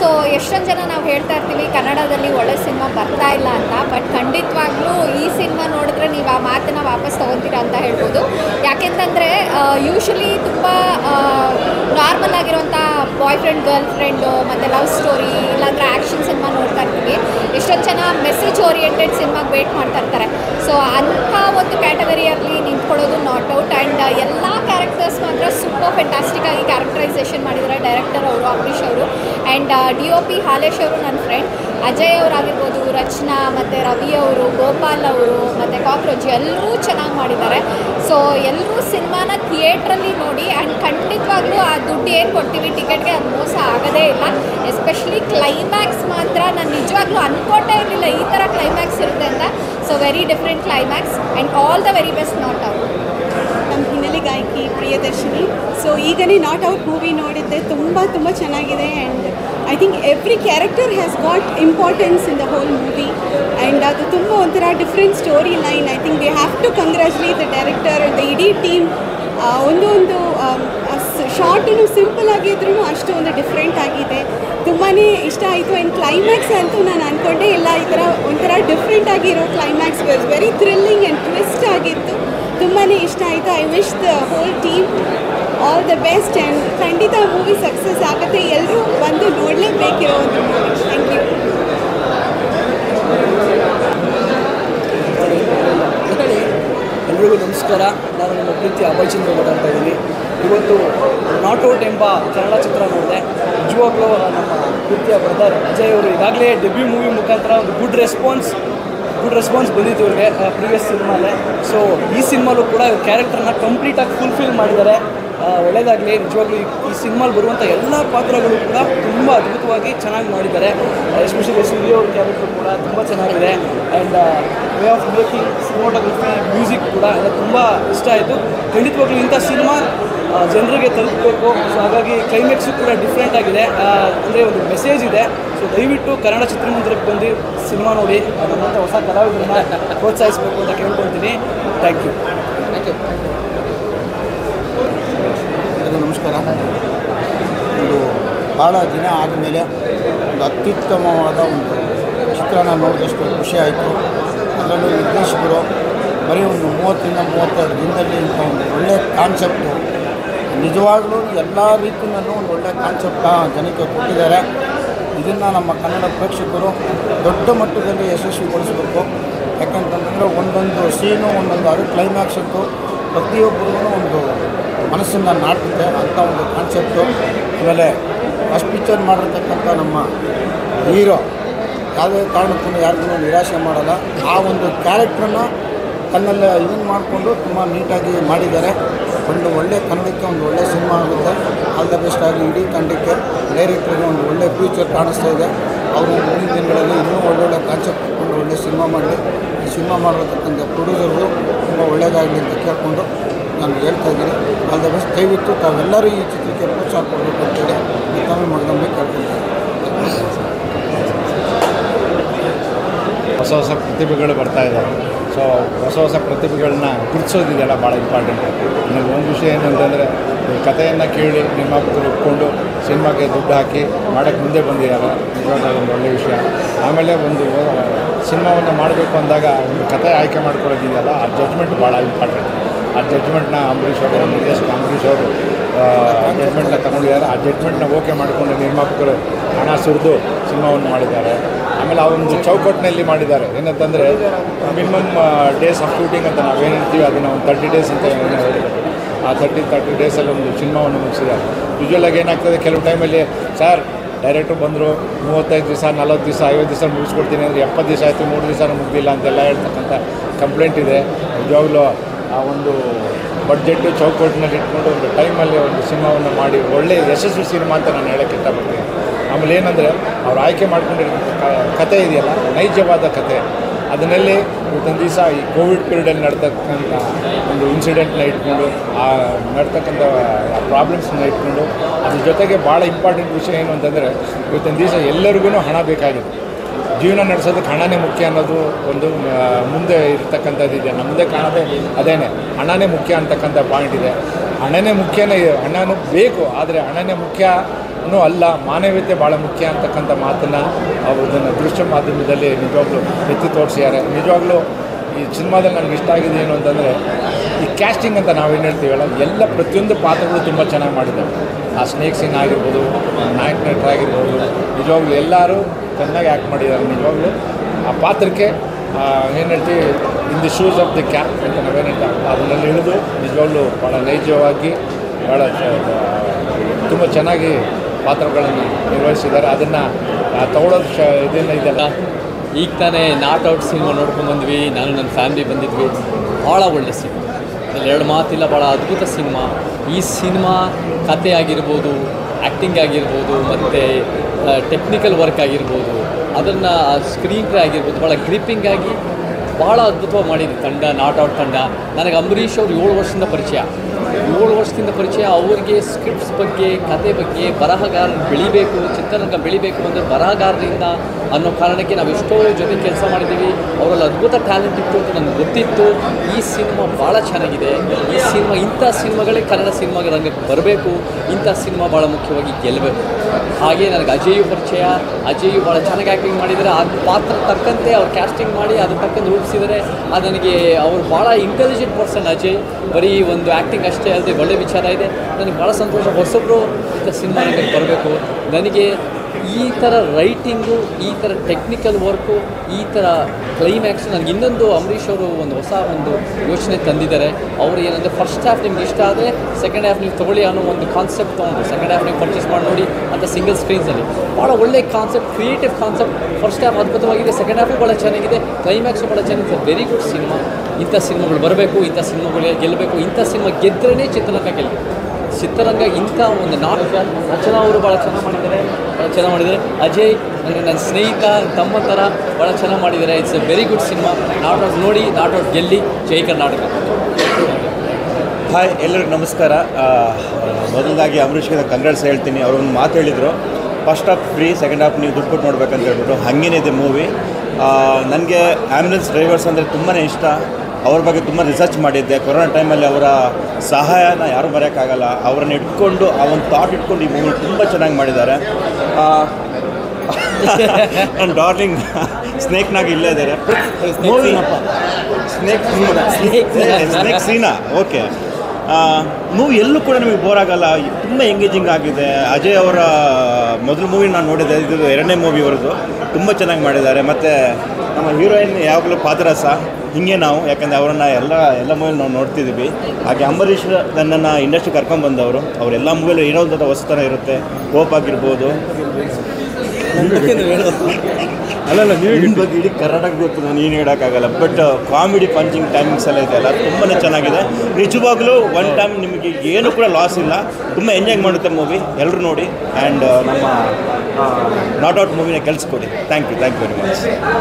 So ಎಷ್ಟೊಂದು ಜನ ನಾವು ಹೇಳ್ತಾ ಇರ್ತೀವಿ ಕನ್ನಡದಲ್ಲಿ ಒಳ್ಳೆ ಸಿನಿಮಾ ಬರ್ತಾ ಇಲ್ಲ ಅಂತ, ಬಟ್ ಖಂಡಿತವಾಗ್ಲೂ ಈ ಸಿನಿಮಾ ನೋಡಿದ್ರೆ ನೀವು ಆ ಮಾತನ್ನು ವಾಪಸ್ ತೊಗೊತೀರಾ ಅಂತ ಹೇಳ್ಬೋದು. ಯಾಕೆಂತಂದರೆ ಯೂಶ್ವಲಿ ತುಂಬ ನಾರ್ಮಲ್ ಆಗಿರುವಂಥ ಬಾಯ್ ಫ್ರೆಂಡ್ ಗರ್ಲ್ ಫ್ರೆಂಡು ಮತ್ತು ಲವ್ ಸ್ಟೋರಿ ಇಲ್ಲಾಂದರೆ ಆ್ಯಕ್ಷನ್ ಸಿನಿಮಾ ನೋಡ್ತಾ ಇರ್ತೀವಿ. ಎಷ್ಟೊಂದು ಜನ ಮೆಸೇಜ್ ಓರಿಯೆಂಟೆಡ್ ಸಿನಿಮಾಗೆ ವೇಟ್ ಮಾಡ್ತಾ ಇರ್ತಾರೆ. ಸೊ ಅಂಥ ಒಂದು ಕ್ಯಾಟಗರಿಯಲ್ಲಿ ನಿಂತ್ಕೊಳ್ಳೋದು ನಾಟ್ ಔಟ್. ಆ್ಯಂಡ್ ಎಲ್ಲ ಕ್ಯಾರೆಕ್ಟರ್ಸ್ ಮಾತ್ರ ಸೂಪರ್ ಫೆಂಟಾಸ್ಟಿಕ್ ಆಗಿ ಕ್ಯಾರೆಕ್ಟರೈಸೇಷನ್ ಮಾಡಿದ್ದಾರೆ ಡೈರೆಕ್ಟರ್ ಅವರು, ಅಂಬರೀಷ್ ಅವರು. ಆ್ಯಂಡ್ DOP ಹಾಲೇಶ್ ಅವರು ನನ್ನ ಫ್ರೆಂಡ್, ಅಜಯ್ ಅವರಾಗಿರ್ಬೋದು, ರಚನಾ ಮತ್ತು ರವಿ ಅವರು, ಗೋಪಾಲ್ ಅವರು ಮತ್ತು ಕಾಕ್ರೋಚ್ ಎಲ್ಲರೂ ಚೆನ್ನಾಗಿ ಮಾಡಿದ್ದಾರೆ. ಸೊ ಎಲ್ಲರೂ ಸಿನಿಮಾನ ಥಿಯೇಟ್ರಲ್ಲಿ ನೋಡಿ. ಆ್ಯಂಡ್ ಖಂಡಿತವಾಗ್ಲೂ ಆ ದುಡ್ಡು ಏನು ಕೊಡ್ತೀವಿ ಟಿಕೆಟ್ಗೆ ಅದು ಮೋಸ ಆಗೋದೇ ಇಲ್ಲ. ಎಸ್ಪೆಷಲಿ ಕ್ಲೈಮ್ಯಾಕ್ಸ್ ಮಾತ್ರ ನಾನು ನಿಜವಾಗ್ಲೂ ಅಂದ್ಕೊಂಡೇ ಇರಲಿಲ್ಲ ಈ ಥರ ಕ್ಲೈಮ್ಯಾಕ್ಸ್ ಇರುತ್ತೆ ಅಂತ. So very different climax and all the very best not out. ನಮ್ಮ ಹಿನ್ನೆಲೆ ಗಾಯಕಿ ಪ್ರಿಯದರ್ಶಿನಿ. ಸೊ ಈಗನೇ ನಾಟ್ ಔಟ್ ಮೂವಿ ನೋಡಿದ್ದೆ, ತುಂಬ ಚೆನ್ನಾಗಿದೆ. And I think every character has got importance in the whole movie. And ಅದು ತುಂಬ ಒಂಥರ different story line. I think we have to congratulate the director and the ಇಡೀ ಟೀಮ್. ಒಂದು short simple ಆಗಿದ್ರೂ ಅಷ್ಟು ಒಂದು ಡಿಫ್ರೆಂಟ್ ಆಗಿದೆ, ತುಂಬಾ ಇಷ್ಟ ಆಯಿತು. ಆ್ಯಂಡ್ ಕ್ಲೈಮ್ಯಾಕ್ಸ್ ಅಂತೂ ನಾನು ಅಂದ್ಕೊಂಡೇ ಇಲ್ಲ ಈ ಥರ ಒಂಥರ ಡಿಫ್ರೆಂಟ್ ಆಗಿರೋ climax. Very thrilling and twist ಆಗಿತ್ತು, ತುಂಬಾ ಇಷ್ಟ ಆಯಿತು. I wish the whole team all the best. And ಖಂಡಿತ ಮೂವಿ ಸಕ್ಸಸ್ ಆಗುತ್ತೆ, ಎಲ್ಲರೂ ಬಂದು ನೋಡಲೇಬೇಕಿರೋ ಒಂದು ಮೂವಿ. Thank you. ಎಲ್ರಿಗೂ ನಮಸ್ಕಾರ. ನಾನು ನಿಮ್ಮ ಪ್ರೀತಿ ಅಭಯ್ ಚಂದ್ರ ಮಾತಾಡ್ತಾ ಇದ್ದೀನಿ. ಇವತ್ತು ನಾಟ್ ಔಟ್ ಎಂಬ ಕನ್ನಡ ಚಿತ್ರ ನೋಡಿದೆ. ನಿಜವಾಗ್ಲೂ ನಮ್ಮ ಪ್ರೀತಿಯ ಬ್ರದರ್ ಅಜಯ್ ಅವರು ಈಗಾಗಲೇ ಡೆಬ್ಯೂ ಮೂವಿ ಮುಖಾಂತರ ಒಂದು ಗುಡ್ ರೆಸ್ಪಾನ್ಸ್ ಬಂದಿತ್ತು ಇವ್ರಿಗೆ ಪ್ರೀವಿಯಸ್ ಸಿನಿಮಾಲೆ. ಸೊ ಈ ಸಿನಿಮಾಲೂ ಕೂಡ ಇವ್ರ ಕ್ಯಾರೆಕ್ಟರ್ನ ಕಂಪ್ಲೀಟಾಗಿ ಫುಲ್ಫಿಲ್ ಮಾಡಿದ್ದಾರೆ. ಒಳ್ಳೆಯದಾಗಲಿ. ನಿಜವಾಗ್ಲೂ ಈ ಸಿನಿಮಾಲಿ ಬರುವಂಥ ಎಲ್ಲ ಪಾತ್ರಗಳು ಕೂಡ ತುಂಬ ಅದ್ಭುತವಾಗಿ ಚೆನ್ನಾಗಿ ಮಾಡಿದ್ದಾರೆ. ಎಸ್ಪೆಷಲಿ ಸೂರ್ಯ ಅವ್ರ ಕ್ಯಾರೆಕ್ಟರ್ ಕೂಡ ತುಂಬ ಚೆನ್ನಾಗಿದೆ. And way of making, cinematography, music ಕೂಡ ಎಲ್ಲ ತುಂಬ ಇಷ್ಟ ಆಯಿತು. ಖಂಡಿತವಾಗ್ಲೂ ಇಂಥ ಸಿನಿಮಾ ಜನರಿಗೆ ತಲುಪಬೇಕು. ಸೊ ಹಾಗಾಗಿ ಕ್ಲೈಮ್ಯಾಕ್ಸು ಕೂಡ ಡಿಫ್ರೆಂಟ್ ಆಗಿದೆ, ಅಂದರೆ ಒಂದು ಮೆಸೇಜ್ ಇದೆ. ಸೊ ದಯವಿಟ್ಟು ಕನ್ನಡ ಚಿತ್ರಮಂದಿರಕ್ಕೆ ಬಂದು ಸಿನಿಮಾ ನೋಡಿ ನಮ್ಮಂಥ ಹೊಸ ಕಲಾವಿದರನ್ನ ಪ್ರೋತ್ಸಾಹಿಸಬೇಕು ಅಂತ ಕೇಳ್ಕೊಳ್ತೀನಿ. Thank you. ಎಲ್ಲರಿಗೂ ನಮಸ್ಕಾರ. ಒಂದು ಭಾಳ ದಿನ ಆದಮೇಲೆ ಒಂದು ಅತ್ಯುತ್ತಮವಾದ ಒಂದು ಚಿತ್ರನ ನೋಡಿದಷ್ಟು ಖುಷಿ ಆಯಿತು. ಅದರಲ್ಲೂ ನಿರ್ದೇಶಕರು ಬರೀ ಒಂದು 30-32 ದಿನದಲ್ಲಿ ಇಂಥ ಒಂದು ಒಳ್ಳೆಯ ಕಾನ್ಸೆಪ್ಟು, ನಿಜವಾಗಲೂ ಎಲ್ಲ ರೀತಿಯಲ್ಲೂ ಒಂದು ಒಳ್ಳೆಯ ಕಾನ್ಸೆಪ್ಟನ್ನ ಜನಕ್ಕೆ ಕೊಟ್ಟಿದ್ದಾರೆ. ಇದನ್ನು ನಮ್ಮ ಕನ್ನಡ ಪ್ರೇಕ್ಷಕರು ದೊಡ್ಡ ಮಟ್ಟದಲ್ಲಿ ಯಶಸ್ವಿಗೊಳಿಸಬೇಕು. ಯಾಕೆಂತಂದರೆ ಒಂದೊಂದು ಸೀನು, ಒಂದೊಂದು ಅದು ಕ್ಲೈಮ್ಯಾಕ್ಸ್ ಇತ್ತು, ಪ್ರತಿಯೊಬ್ಬರಿಗೂ ಒಂದು ಮನಸ್ಸನ್ನು ನಾಟುತ್ತೆ ಅಂಥ ಒಂದು ಕಾನ್ಸೆಪ್ಟು. ಆಮೇಲೆ ಫಸ್ಟ್ ಪಿಕ್ಚರ್ ಮಾಡಿರ್ತಕ್ಕಂಥ ನಮ್ಮ ಹೀರೋ ಯಾವುದೇ ಕಾರಣಕ್ಕೂ ಯಾರಿಗೂ ನಿರಾಶೆ ಮಾಡಲ್ಲ. ಆ ಒಂದು ಕ್ಯಾರೆಕ್ಟ್ರನ್ನ ತನ್ನೆಲ್ಲ ಇದನ್ನು ಮಾಡಿಕೊಂಡು ತುಂಬ ನೀಟಾಗಿ ಮಾಡಿದ್ದಾರೆ. ಒಂದು ಒಳ್ಳೆಯ ಕನ್ನಡಕ್ಕೆ ಒಂದು ಒಳ್ಳೆಯ ಸಿನಿಮಾ ಆಗುತ್ತೆ. ಆಲ್ ದ ಬೆಸ್ಟ್ ಆಗಿ ಇಡೀ ತಂಡಕ್ಕೆ, ಡೈರೆಕ್ಟ್ರಿಗೆ ಒಂದು ಒಳ್ಳೆಯ ಫ್ಯೂಚರ್ ಕಾಣಿಸ್ತಾ ಇದೆ. ಅವರು ಮುಂದಿನ ದಿನಗಳಲ್ಲಿ ಇನ್ನೂ ಒಳ್ಳೊಳ್ಳೆ ಕಾನ್ಸೆಪ್ಟ್ ಇಟ್ಕೊಂಡು ಒಳ್ಳೆಯ ಸಿನಿಮಾ ಮಾಡಲಿ. ಈ ಸಿನಿಮಾ ಮಾಡಿರ್ತಕ್ಕಂಥ ಪ್ರೊಡ್ಯೂಸರ್ಗಳು ತುಂಬ ಒಳ್ಳೆಯದಾಗಲಿ ಅಂತ ಕೇಳಿಕೊಂಡು ನಾನು ಹೇಳ್ತಾ ಇದ್ದೀನಿ. All the best. ದಯವಿಟ್ಟು ತಾವೆಲ್ಲರೂ ಈ ಚಿತ್ರಕ್ಕೆ ಪ್ರೋತ್ಸಾಹ ಕೊಡಬೇಕು ಅಂತೇಳಿ ತಮಿಳು ಮಾಡಿದಂಗೆ ಕೇಳ್ಕೊಳ್ತೀನಿ. ಹೊಸ ಪ್ರತಿಭೆಗಳು ಬರ್ತಾ ಇದ್ದಾವೆ. ಸೊ ಹೊಸ ಪ್ರತಿಭೆಗಳನ್ನ ಗುರುತಿಸೋದಿದೆಯಲ್ಲ ಭಾಳ ಇಂಪಾರ್ಟೆಂಟ್. ನನಗೆ ಒಂದು ವಿಷಯ ಏನಂತಂದರೆ, ಈ ಕಥೆಯನ್ನು ಕೇಳಿ ನಿರ್ಮಾಪಕರು ಒಪ್ಕೊಂಡು ಸಿನಿಮಾಗೆ ದುಡ್ಡು ಹಾಕಿ ಮಾಡೋಕ್ಕೆ ಮುಂದೆ ಬಂದಿದ್ದಾರೆ. ನಿಜವಾದ ಒಂದು ಒಳ್ಳೆಯ ವಿಷಯ. ಆಮೇಲೆ ಒಂದು ಸಿನಿಮಾವನ್ನು ಮಾಡಬೇಕು ಅಂದಾಗ ಒಂದು ಕಥೆ ಆಯ್ಕೆ ಮಾಡ್ಕೊಳ್ಳೋದಿದೆಯಲ್ಲ, ಆ ಜಡ್ಜ್ಮೆಂಟ್ ಭಾಳ ಇಂಪಾರ್ಟೆಂಟ್. ಆ ಜಡ್ಜ್ಮೆಂಟ್ನ ಅಂಬರೀಷ್ ಅವರು, ನಿರ್ದೇಶಕ ಅಂಬರೀಷ್ ಅವರು ಜಡ್ಜ್ಮೆಂಟ್ನ ತಗೊಂಡಿದ್ದಾರೆ. ಆ ಜಡ್ಜ್ಮೆಂಟ್ನ ಓಕೆ ಮಾಡಿಕೊಂಡು ನಿರ್ಮಾಪಕರು ಹಣ ಸುರಿದು ಸಿನಿಮಾವನ್ನು ಮಾಡಿದ್ದಾರೆ. ಆಮೇಲೆ ಆ ಒಂದು ಚೌಕಟ್ಟಿನಲ್ಲಿ ಮಾಡಿದ್ದಾರೆ. ಏನಂತಂದರೆ ಮಿನಿಮಮ್ ಡೇಸ್ ಆಫ್ ಶೂಟಿಂಗ್ ಅಂತ ನಾವೇನು ಹೇಳ್ತೀವಿ ಅದನ್ನು ಒಂದು 30 ಡೇಸ್ ಅಂತ ಹೇಳಿದ್ದಾರೆ. ಆ 30 ಡೇಸಲ್ಲಿ ಒಂದು ಸಿನಿಮಾವನ್ನು ಮುಗಿಸಿದ್ದಾರೆ. ಯೂಶ್ವಲಾಗಿ ಏನಾಗ್ತದೆ, ಕೆಲವು ಟೈಮಲ್ಲಿ ಸರ್ ಡೈರೆಕ್ಟ್ರು ಬಂದರು 35 ದಿವಸ 40 ದಿವಸ 50 ದಿವಸ ಮುಗಿಸ್ಕೊಡ್ತೀನಿ ಅಂದರೆ 70 ದಿವಸ ಆಯಿತು 3 ದಿವಸ ಮುಗ್ದಿಲ್ಲ ಅಂತೆಲ್ಲ ಹೇಳ್ತಕ್ಕಂಥ ಕಂಪ್ಲೇಂಟ್ ಇದೆ. ನಿಜವಾಗ್ಲೂ ಆ ಒಂದು ಬಡ್ಜೆಟ್ಟು ಚೌಕಟ್ಟಿನಲ್ಲಿ ಇಟ್ಕೊಂಡು ಒಂದು ಟೈಮಲ್ಲಿ ಒಂದು ಸಿನಿಮಾವನ್ನು ಮಾಡಿ ಒಳ್ಳೆಯ ಯಶಸ್ವಿ ಸಿನಿಮಾ ಅಂತ ನಾನು ಹೇಳೋಕ್ಕೆ ಇಷ್ಟಪಡ್ತೀನಿ. ಆಮೇಲೆ ಏನಂದರೆ ಅವ್ರು ಆಯ್ಕೆ ಮಾಡ್ಕೊಂಡಿರ್ತಕ್ಕಂಥ ಕತೆ ಇದೆಯಲ್ಲ, ನೈಜವಾದ ಕತೆ. ಅದನ್ನಲ್ಲಿ ಇವತ್ತೊಂದು ದಿವಸ ಈ ಕೋವಿಡ್ ಪೀರಿಯಡಲ್ಲಿ ನಡ್ತಕ್ಕಂಥ ಒಂದು ಇನ್ಸಿಡೆಂಟ್ನ ಇಟ್ಕೊಂಡು, ಆ ನಡ್ತಕ್ಕಂಥ ಪ್ರಾಬ್ಲಮ್ಸನ್ನ ಇಟ್ಕೊಂಡು, ಅದ್ರ ಜೊತೆಗೆ ಭಾಳ ಇಂಪಾರ್ಟೆಂಟ್ ವಿಷಯ ಏನು ಅಂತಂದರೆ, ಇವತ್ತೊಂದು ದಿವಸ ಎಲ್ಲರಿಗೂ ಹಣ ಬೇಕಾಗಿದೆ. ಜೀವನ ನಡೆಸೋದಕ್ಕೆ ಹಣನೇ ಮುಖ್ಯ ಅನ್ನೋದು ಒಂದು ಮುಂದೆ ಇರ್ತಕ್ಕಂಥದ್ದಿದೆ. ನಮ್ಮದೇ ಕಾಣೋದೇ ಅದೇನೆ, ಹಣನೇ ಮುಖ್ಯ ಅಂತಕ್ಕಂಥ ಪಾಯಿಂಟ್ ಇದೆ. ಹಣನೇ ಮುಖ್ಯನೇ, ಹಣನೂ ಬೇಕು, ಆದರೆ ಹಣನೇ ಮುಖ್ಯ ಅಲ್ಲ, ಮಾನವೀಯತೆ ಭಾಳ ಮುಖ್ಯ ಅಂತಕ್ಕಂಥ ಮಾತನ್ನು ಅದನ್ನು ದೃಶ್ಯ ಮಾಧ್ಯಮದಲ್ಲಿ ನಿಜವಾಗ್ಲೂ ಎತ್ತಿ ತೋರಿಸಿದ್ದಾರೆ. ನಿಜವಾಗ್ಲೂ ಈ ಸಿನಿಮಾದಲ್ಲಿ ನನಗೆ ಇಷ್ಟ ಆಗಿದೆ ಏನು ಅಂತಂದರೆ ಈ ಕ್ಯಾಸ್ಟಿಂಗ್ ಅಂತ ನಾವೇನು ಹೇಳ್ತೀವಲ್ಲ, ಎಲ್ಲ ಪ್ರತಿಯೊಂದು ಪಾತ್ರಗಳು ತುಂಬ ಚೆನ್ನಾಗಿ ಮಾಡಿದ್ದಾರೆ. ಆ ಸ್ನೇಕ್ ಸೀನ್ ಆಗಿರ್ಬೋದು, ನಾಯಕ ನಟರಾಗಿರ್ಬೋದು, ನಿಜವಾಗ್ಲೂ ಎಲ್ಲರೂ ಚೆನ್ನಾಗಿ ಆ್ಯಕ್ಟ್ ಮಾಡಿದ್ದಾರೆ. ನಿಜವಾಗ್ಲೂ ಆ ಪಾತ್ರಕ್ಕೆ ಏನು ಹೇಳ್ತೀವಿ, in the shoes of the cap ಅಂತ ನಾವೇನು ಹೇಳ್ತೀವಿ ಅದನ್ನೆಲ್ಲ ಇಳಿದು ನಿಜವಾಗ್ಲೂ ಭಾಳ ನೈಜವಾಗಿ ಭಾಳ ತುಂಬ ಚೆನ್ನಾಗಿ ಪಾತ್ರಗಳನ್ನು ನಿರ್ವಹಿಸಿದ್ದಾರೆ. ಅದನ್ನು ತಗೊಳ್ಳೋದು ಇದೆಲ್ಲ ಈಗ ತಾನೇ ನಾಟ್ ಔಟ್ ಸಿನಿಮಾ ನೋಡ್ಕೊಂಡು ಬಂದ್ವಿ, ನಾನು ನನ್ನ ಫ್ಯಾಮಿಲಿ ಬಂದಿದ್ವಿ. ಭಾಳ ಒಳ್ಳೆ ಸಿನಿಮಾ, ಅದರಲ್ಲಿ ಎರಡು ಮಾತಿಲ್ಲ, ಭಾಳ ಅದ್ಭುತ ಸಿನಿಮಾ. ಈ ಸಿನಿಮಾ ಕತೆ ಆಗಿರ್ಬೋದು, ಆ್ಯಕ್ಟಿಂಗ್ ಆಗಿರ್ಬೋದು, ಮತ್ತು ಟೆಕ್ನಿಕಲ್ ವರ್ಕ್ ಆಗಿರ್ಬೋದು, ಅದನ್ನು ಸ್ಕ್ರೀನ್ ಪ್ಲೇ ಆಗಿರ್ಬೋದು, ಭಾಳ ಗ್ರಿಪ್ಪಿಂಗ್ ಆಗಿ ಭಾಳ ಅದ್ಭುತವಾಗಿ ಮಾಡಿದೆ ತಂಡ, ನಾಟ್ ಔಟ್ ತಂಡ. ನನಗೆ ಅಂಬರೀಷ್ ಅವರು 7 ವರ್ಷದಿಂದ ಪರಿಚಯ, 7 ವರ್ಷದಿಂದ ಪರಿಚಯ. ಅವ್ರಿಗೆ ಸ್ಕ್ರಿಪ್ಟ್ಸ್ ಬಗ್ಗೆ, ಕತೆ ಬಗ್ಗೆ, ಬರಹಗಾರರು ಬೆಳಿಬೇಕು, ಚಿತ್ರರಂಗ ಬೆಳಿಬೇಕು ಅಂದರೆ ಬರಹಗಾರರಿಂದ ಅನ್ನೋ ಕಾರಣಕ್ಕೆ ನಾವು ಎಷ್ಟೋ ಜೊತೆ ಕೆಲಸ ಮಾಡಿದ್ದೀವಿ. ಅವರಲ್ಲಿ ಅದ್ಭುತ ಟ್ಯಾಲೆಂಟ್ ಇತ್ತು ಅಂತ ನನಗೆ ಗೊತ್ತಿತ್ತು. ಈ ಸಿನಿಮಾ ಭಾಳ ಚೆನ್ನಾಗಿದೆ. ಈ ಸಿನಿಮಾ, ಇಂಥ ಸಿನಿಮಾಗಳೇ ಕನ್ನಡ ಸಿನಿಮಾಗೆ ರಂಗಕ್ಕೆ ಬರಬೇಕು. ಇಂಥ ಸಿನಿಮಾ ಭಾಳ ಮುಖ್ಯವಾಗಿ ಗೆಲ್ಲಬೇಕು. ಹಾಗೆ ನನಗೆ ಅಜಯ್ ಪರಿಚಯ, ಅಜಯ್ ಭಾಳ ಚೆನ್ನಾಗಿ ಆ್ಯಕ್ಟಿಂಗ್ ಮಾಡಿದ್ದಾರೆ. ಆ ಪಾತ್ರ ತಕ್ಕಂತೆ ಅವ್ರು ಕ್ಯಾಸ್ಟಿಂಗ್ ಮಾಡಿ ಅದ್ರ ತಕ್ಕಂತೆ ರೂಪಿಸಿದ್ದಾರೆ. ಅದು ನನಗೆ ಅವ್ರು ಭಾಳ ಇಂಟೆಲಿಜೆಂಟ್ ಪರ್ಸನ್ ಅಜಯ್. ಬರೀ ಒಂದು ಆ್ಯಕ್ಟಿಂಗ್ ಅಷ್ಟೇ ಅಲ್ಲದೆ ಒಳ್ಳೆ ವಿಚಾರ ಇದೆ. ನನಗೆ ಭಾಳ ಸಂತೋಷ, ಹೊಸಬ್ರು ಇಂಥ ಸಿನಿಮಾ ರಂಗಕ್ಕೆ ಬರಬೇಕು. ನನಗೆ ಈ ಥರ ರೈಟಿಂಗು, ಈ ಥರ ಟೆಕ್ನಿಕಲ್ ವರ್ಕು, ಈ ಥರ ಕ್ಲೈಮ್ಯಾಕ್ಸು, ನನಗೆ ಇನ್ನೊಂದು ಅಂಬರೀಷ್ ಅವರು ಒಂದು ಹೊಸ ಒಂದು ಯೋಚನೆ ತಂದಿದ್ದಾರೆ. ಅವರು ಏನಂದರೆ ಫಸ್ಟ್ ಹಾಫ್ ನಿಮ್ಗೆ ಇಷ್ಟ ಆದರೆ ಸೆಕೆಂಡ್ ಹಾಫ್ ನೀವು ತೊಗೊಳ್ಳಿ ಅನ್ನೋ ಒಂದು ಕಾನ್ಸೆಪ್ಟ್ ತೊಗೊಂಡು ಸೆಕೆಂಡ್ ಹಾಫ್ ನೀವು ಪರ್ಚೇಸ್ ಮಾಡಿ ನೋಡಿ ಅಂತ ಸಿಂಗಲ್ ಸ್ಕ್ರೀನ್ಸಲ್ಲಿ ಭಾಳ ಒಳ್ಳೆ concept, creative concept. First half ಅದ್ಭುತವಾಗಿದೆ, ಸೆಕೆಂಡ್ ಹಾಫು ಭಾಳ ಚೆನ್ನಾಗಿದೆ, ಕ್ಲೈಮ್ಯಾಕ್ಸು ಭಾಳ ಚೆನ್ನಾಗಿದೆ. Very good cinema. ಇಂಥ ಸಿನಿಮಾಗಳು ಬರಬೇಕು, ಇಂಥ ಸಿನಿಮಾಗಳು ಗೆಲ್ಲಬೇಕು. ಇಂಥ ಸಿನಿಮಾ ಗೆದ್ರೇ ಚಿತ್ರರಂಗ ಗೆಲ್ಲಬೇಕು. ಚಿತ್ರರಂಗ ಇಂಥ ಒಂದು ರಚನಾ ಅವರು ಭಾಳ ಚೆನ್ನಾಗಿ ಮಾಡಿದ್ದಾರೆ. ಅಜಯ್ ಅಂದರೆ ನನ್ನ ಸ್ನೇಹಿತ, ತಮ್ಮ ಥರ ಭಾಳ ಚೆನ್ನಾಗಿ ಮಾಡಿದ್ದಾರೆ. It's a very good cinema. Not out ನೋಡಿ, ನಾಟ್ ಔಟ್ ಗೆಲ್ಲಿ. ಜೈ ಕರ್ನಾಟಕ. ಹಾಯ್, ಎಲ್ಲರಿಗೂ ನಮಸ್ಕಾರ. ಮೊದಲಾಗಿ ಅಂಬರೀಷ್ಗೆ ಕಂಗ್ರಾಟ್ಸ್ ಹೇಳ್ತೀನಿ. ಅವರು ಒಂದು ಮಾತು ಹೇಳಿದರು, first half free, second half ನೀವು ದುಡ್ಡು ಕೊಟ್ಟು ನೋಡ್ಬೇಕಂತ ಹೇಳ್ಬಿಟ್ಟು. ಹಾಗೇನಿದೆ ಮೂವಿ. ನನಗೆ ಆ್ಯಂಬುಲೆನ್ಸ್ ಡ್ರೈವರ್ಸ್ ಅಂದರೆ ತುಂಬಾ ಇಷ್ಟ. ಅವ್ರ ಬಗ್ಗೆ ತುಂಬ ರಿಸರ್ಚ್ ಮಾಡಿದ್ದೆ. ಕೊರೋನಾ ಟೈಮಲ್ಲಿ ಅವರ ಸಹಾಯನ ಯಾರೂ ಬರೋಕ್ಕಾಗಲ್ಲ. ಅವರನ್ನು ಇಟ್ಕೊಂಡು, ಆ ಒಂದು ಥಾಟ್ ಇಟ್ಕೊಂಡು ಈ ಮೂವಿ ತುಂಬ ಚೆನ್ನಾಗಿ ಮಾಡಿದ್ದಾರೆ. ನನ್ನ ಡಾರ್ಲಿಂಗ್ ಸ್ನೇಕ್ನಾಗ ಇಲ್ಲೇ ಇದ್ದಾರೆ. ಸ್ನೇಕ್ ಸೀನಾ ಓಕೆ. ಮೂವಿ ಎಲ್ಲೂ ಕೂಡ ನಿಮಗೆ ಬೋರ್ ಆಗಲ್ಲ, ತುಂಬ ಎಂಗೇಜಿಂಗ್ ಆಗಿದೆ. ಅಜಯ್ ಅವರ ಮೊದಲ ಮೂವಿ ನಾನು ನೋಡಿದ್ದೆ, ಇದು 2ನೇ ಮೂವಿ ಅವರದ್ದು. ತುಂಬ ಚೆನ್ನಾಗಿ ಮಾಡಿದ್ದಾರೆ. ಮತ್ತು ನಮ್ಮ ಹೀರೋಯಿನ್ ಯಾವಾಗಲೂ ಪಾದರಸ, ಹಿಂಗೆ ನಾವು, ಯಾಕಂದರೆ ಅವರನ್ನು ಎಲ್ಲ ಮೂವಿಯಲ್ಲಿ ನಾವು ನೋಡ್ತಿದ್ದೀವಿ. ಹಾಗೆ ಅಂಬರೀಷ್ ನನ್ನನ್ನು ಇಂಡಸ್ಟ್ರಿ ಕರ್ಕೊಂಡ್ಬಂದವರು. ಅವರೆಲ್ಲ ಮೂವಿಯಲ್ಲೂ ಏನೋ ಒಂದು ಹೊಸತನ ಇರುತ್ತೆ. ಹೋಪ್ ಆಗಿರ್ಬೋದು, ಅಲ್ಲಲ್ಲ ನೀವು ನಿಮ್ಮ ಬಗ್ಗೆ ಇಡೀ ಕರ್ನಾಟಕ ಗೊತ್ತು, ನಾನು ಏನು ಹೇಳೋಕ್ಕಾಗಲ್ಲ. ಬಟ್ ಕಾಮಿಡಿ ಪಂಚಿಂಗ್ ಟೈಮಿಂಗ್ಸ್ ಎಲ್ಲ ಇದೆಯಲ್ಲ, ತುಂಬಾ ಚೆನ್ನಾಗಿದೆ. ನಿಜವಾಗ್ಲೂ ಒನ್ ಟೈಮ್ ನಿಮಗೆ ಏನೂ ಕೂಡ ಲಾಸ್ ಇಲ್ಲ. ತುಂಬ ಎಂಜಾಯ್ ಮಾಡುತ್ತೆ ಮೂವಿ. ಎಲ್ಲರೂ ನೋಡಿ. ಆ್ಯಂಡ್ ನಮ್ಮ ನಾಟ್ ಔಟ್ ಮೂವಿನ ಕೆಲ್ಸಕೊಡಿ. Thank you very much.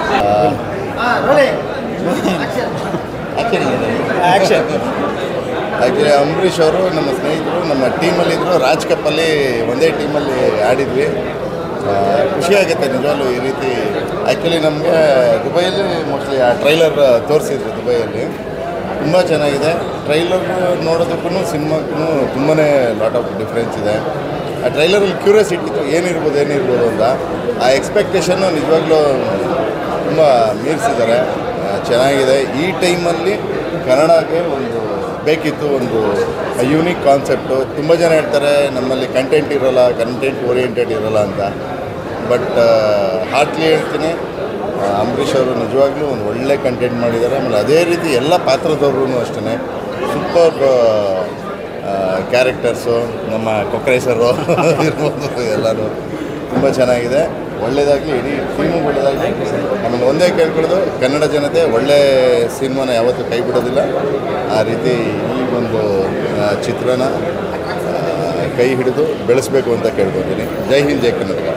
Action. Actually Ambareesh ಅವರು ನಮ್ಮ ಸ್ನೇಹಿತರು, ನಮ್ಮ ಟೀಮಲ್ಲಿದ್ದರು. ರಾಜ್ ಕಪ್ಪಲ್ಲಿ ಒಂದೇ ಟೀಮಲ್ಲಿ ಆಡಿದ್ವಿ. ಖುಷಿಯಾಗುತ್ತೆ ನಿಜವಾಗ್ಲೂ ಈ ರೀತಿ. ಆ್ಯಕ್ಚುಲಿ ನಮಗೆ ದುಬೈಯಲ್ಲಿ ಮೋಸ್ಟ್ಲಿ ಆ ಟ್ರೈಲರ್ ತೋರಿಸಿದ್ರು. ದುಬೈಯಲ್ಲಿ ತುಂಬ ಚೆನ್ನಾಗಿದೆ. ಟ್ರೈಲರ್ ನೋಡೋದಕ್ಕೂ ಸಿನಿಮಾಕ್ಕೂ ತುಂಬಾ ಲಾಟ್ ಆಫ್ ಡಿಫ್ರೆನ್ಸ್ ಇದೆ. ಆ ಟ್ರೈಲರಲ್ಲಿ ಕ್ಯೂರಿಯಾಸಿಟಿ ಇತ್ತು, ಏನಿರ್ಬೋದು ಅಂತ. ಆ ಎಕ್ಸ್ಪೆಕ್ಟೇಷನ್ನು ನಿಜವಾಗ್ಲೂ ತುಂಬ ಮೀರಿಸಿದ್ದಾರೆ. ಚೆನ್ನಾಗಿದೆ. ಈ ಟೈಮಲ್ಲಿ ಕನ್ನಡಕ್ಕೆ ಒಂದು ಬೇಕಿತ್ತು, ಒಂದು ಯೂನಿಕ್ ಕಾನ್ಸೆಪ್ಟು. ತುಂಬ ಜನ ಹೇಳ್ತಾರೆ ನಮ್ಮಲ್ಲಿ ಕಂಟೆಂಟ್ ಇರೋಲ್ಲ, ಕಂಟೆಂಟ್ ಓರಿಯೆಂಟೆಡ್ ಇರೋಲ್ಲ ಅಂತ. ಬಟ್ ಹಾರ್ಟ್ಲಿ ಹೇಳ್ತೀನಿ, ಅಂಬರೀಷ್ ಅವರು ನಿಜವಾಗ್ಲೂ ಒಂದು ಒಳ್ಳೆ ಕಂಟೆಂಟ್ ಮಾಡಿದ್ದಾರೆ. ಆಮೇಲೆ ಅದೇ ರೀತಿ ಎಲ್ಲ ಪಾತ್ರದವ್ರೂ ಅಷ್ಟೇ ಸೂಪರ್ ಕ್ಯಾರೆಕ್ಟರ್ಸು. ನಮ್ಮ ಕೊಕ್ರೇಸರು ಇರ್ಬೋದು, ಎಲ್ಲರೂ ತುಂಬ ಚೆನ್ನಾಗಿದೆ. ಒಳ್ಳೆಯದಾಗಲಿ, ಇಡೀ ಟೀಮು ಒಳ್ಳೆಯದಾಗಲಿ. ಆಮೇಲೆ ಒಂದೇ ಕೇಳ್ಕೊಳ್ಳೋದು, ಕನ್ನಡ ಜನತೆ ಒಳ್ಳೆ ಸಿನಿಮಾನ ಯಾವತ್ತೂ ಕೈ ಬಿಡೋದಿಲ್ಲ. ಆ ರೀತಿ ಈ ಒಂದು ಚಿತ್ರನ ಕೈ ಹಿಡಿದು ಬೆಳೆಸಬೇಕು ಅಂತ ಕೇಳ್ಕೊತೀನಿ. ಜೈ ಹಿಂದ್, ಜೈ ಕರ್ನಾಟಕ.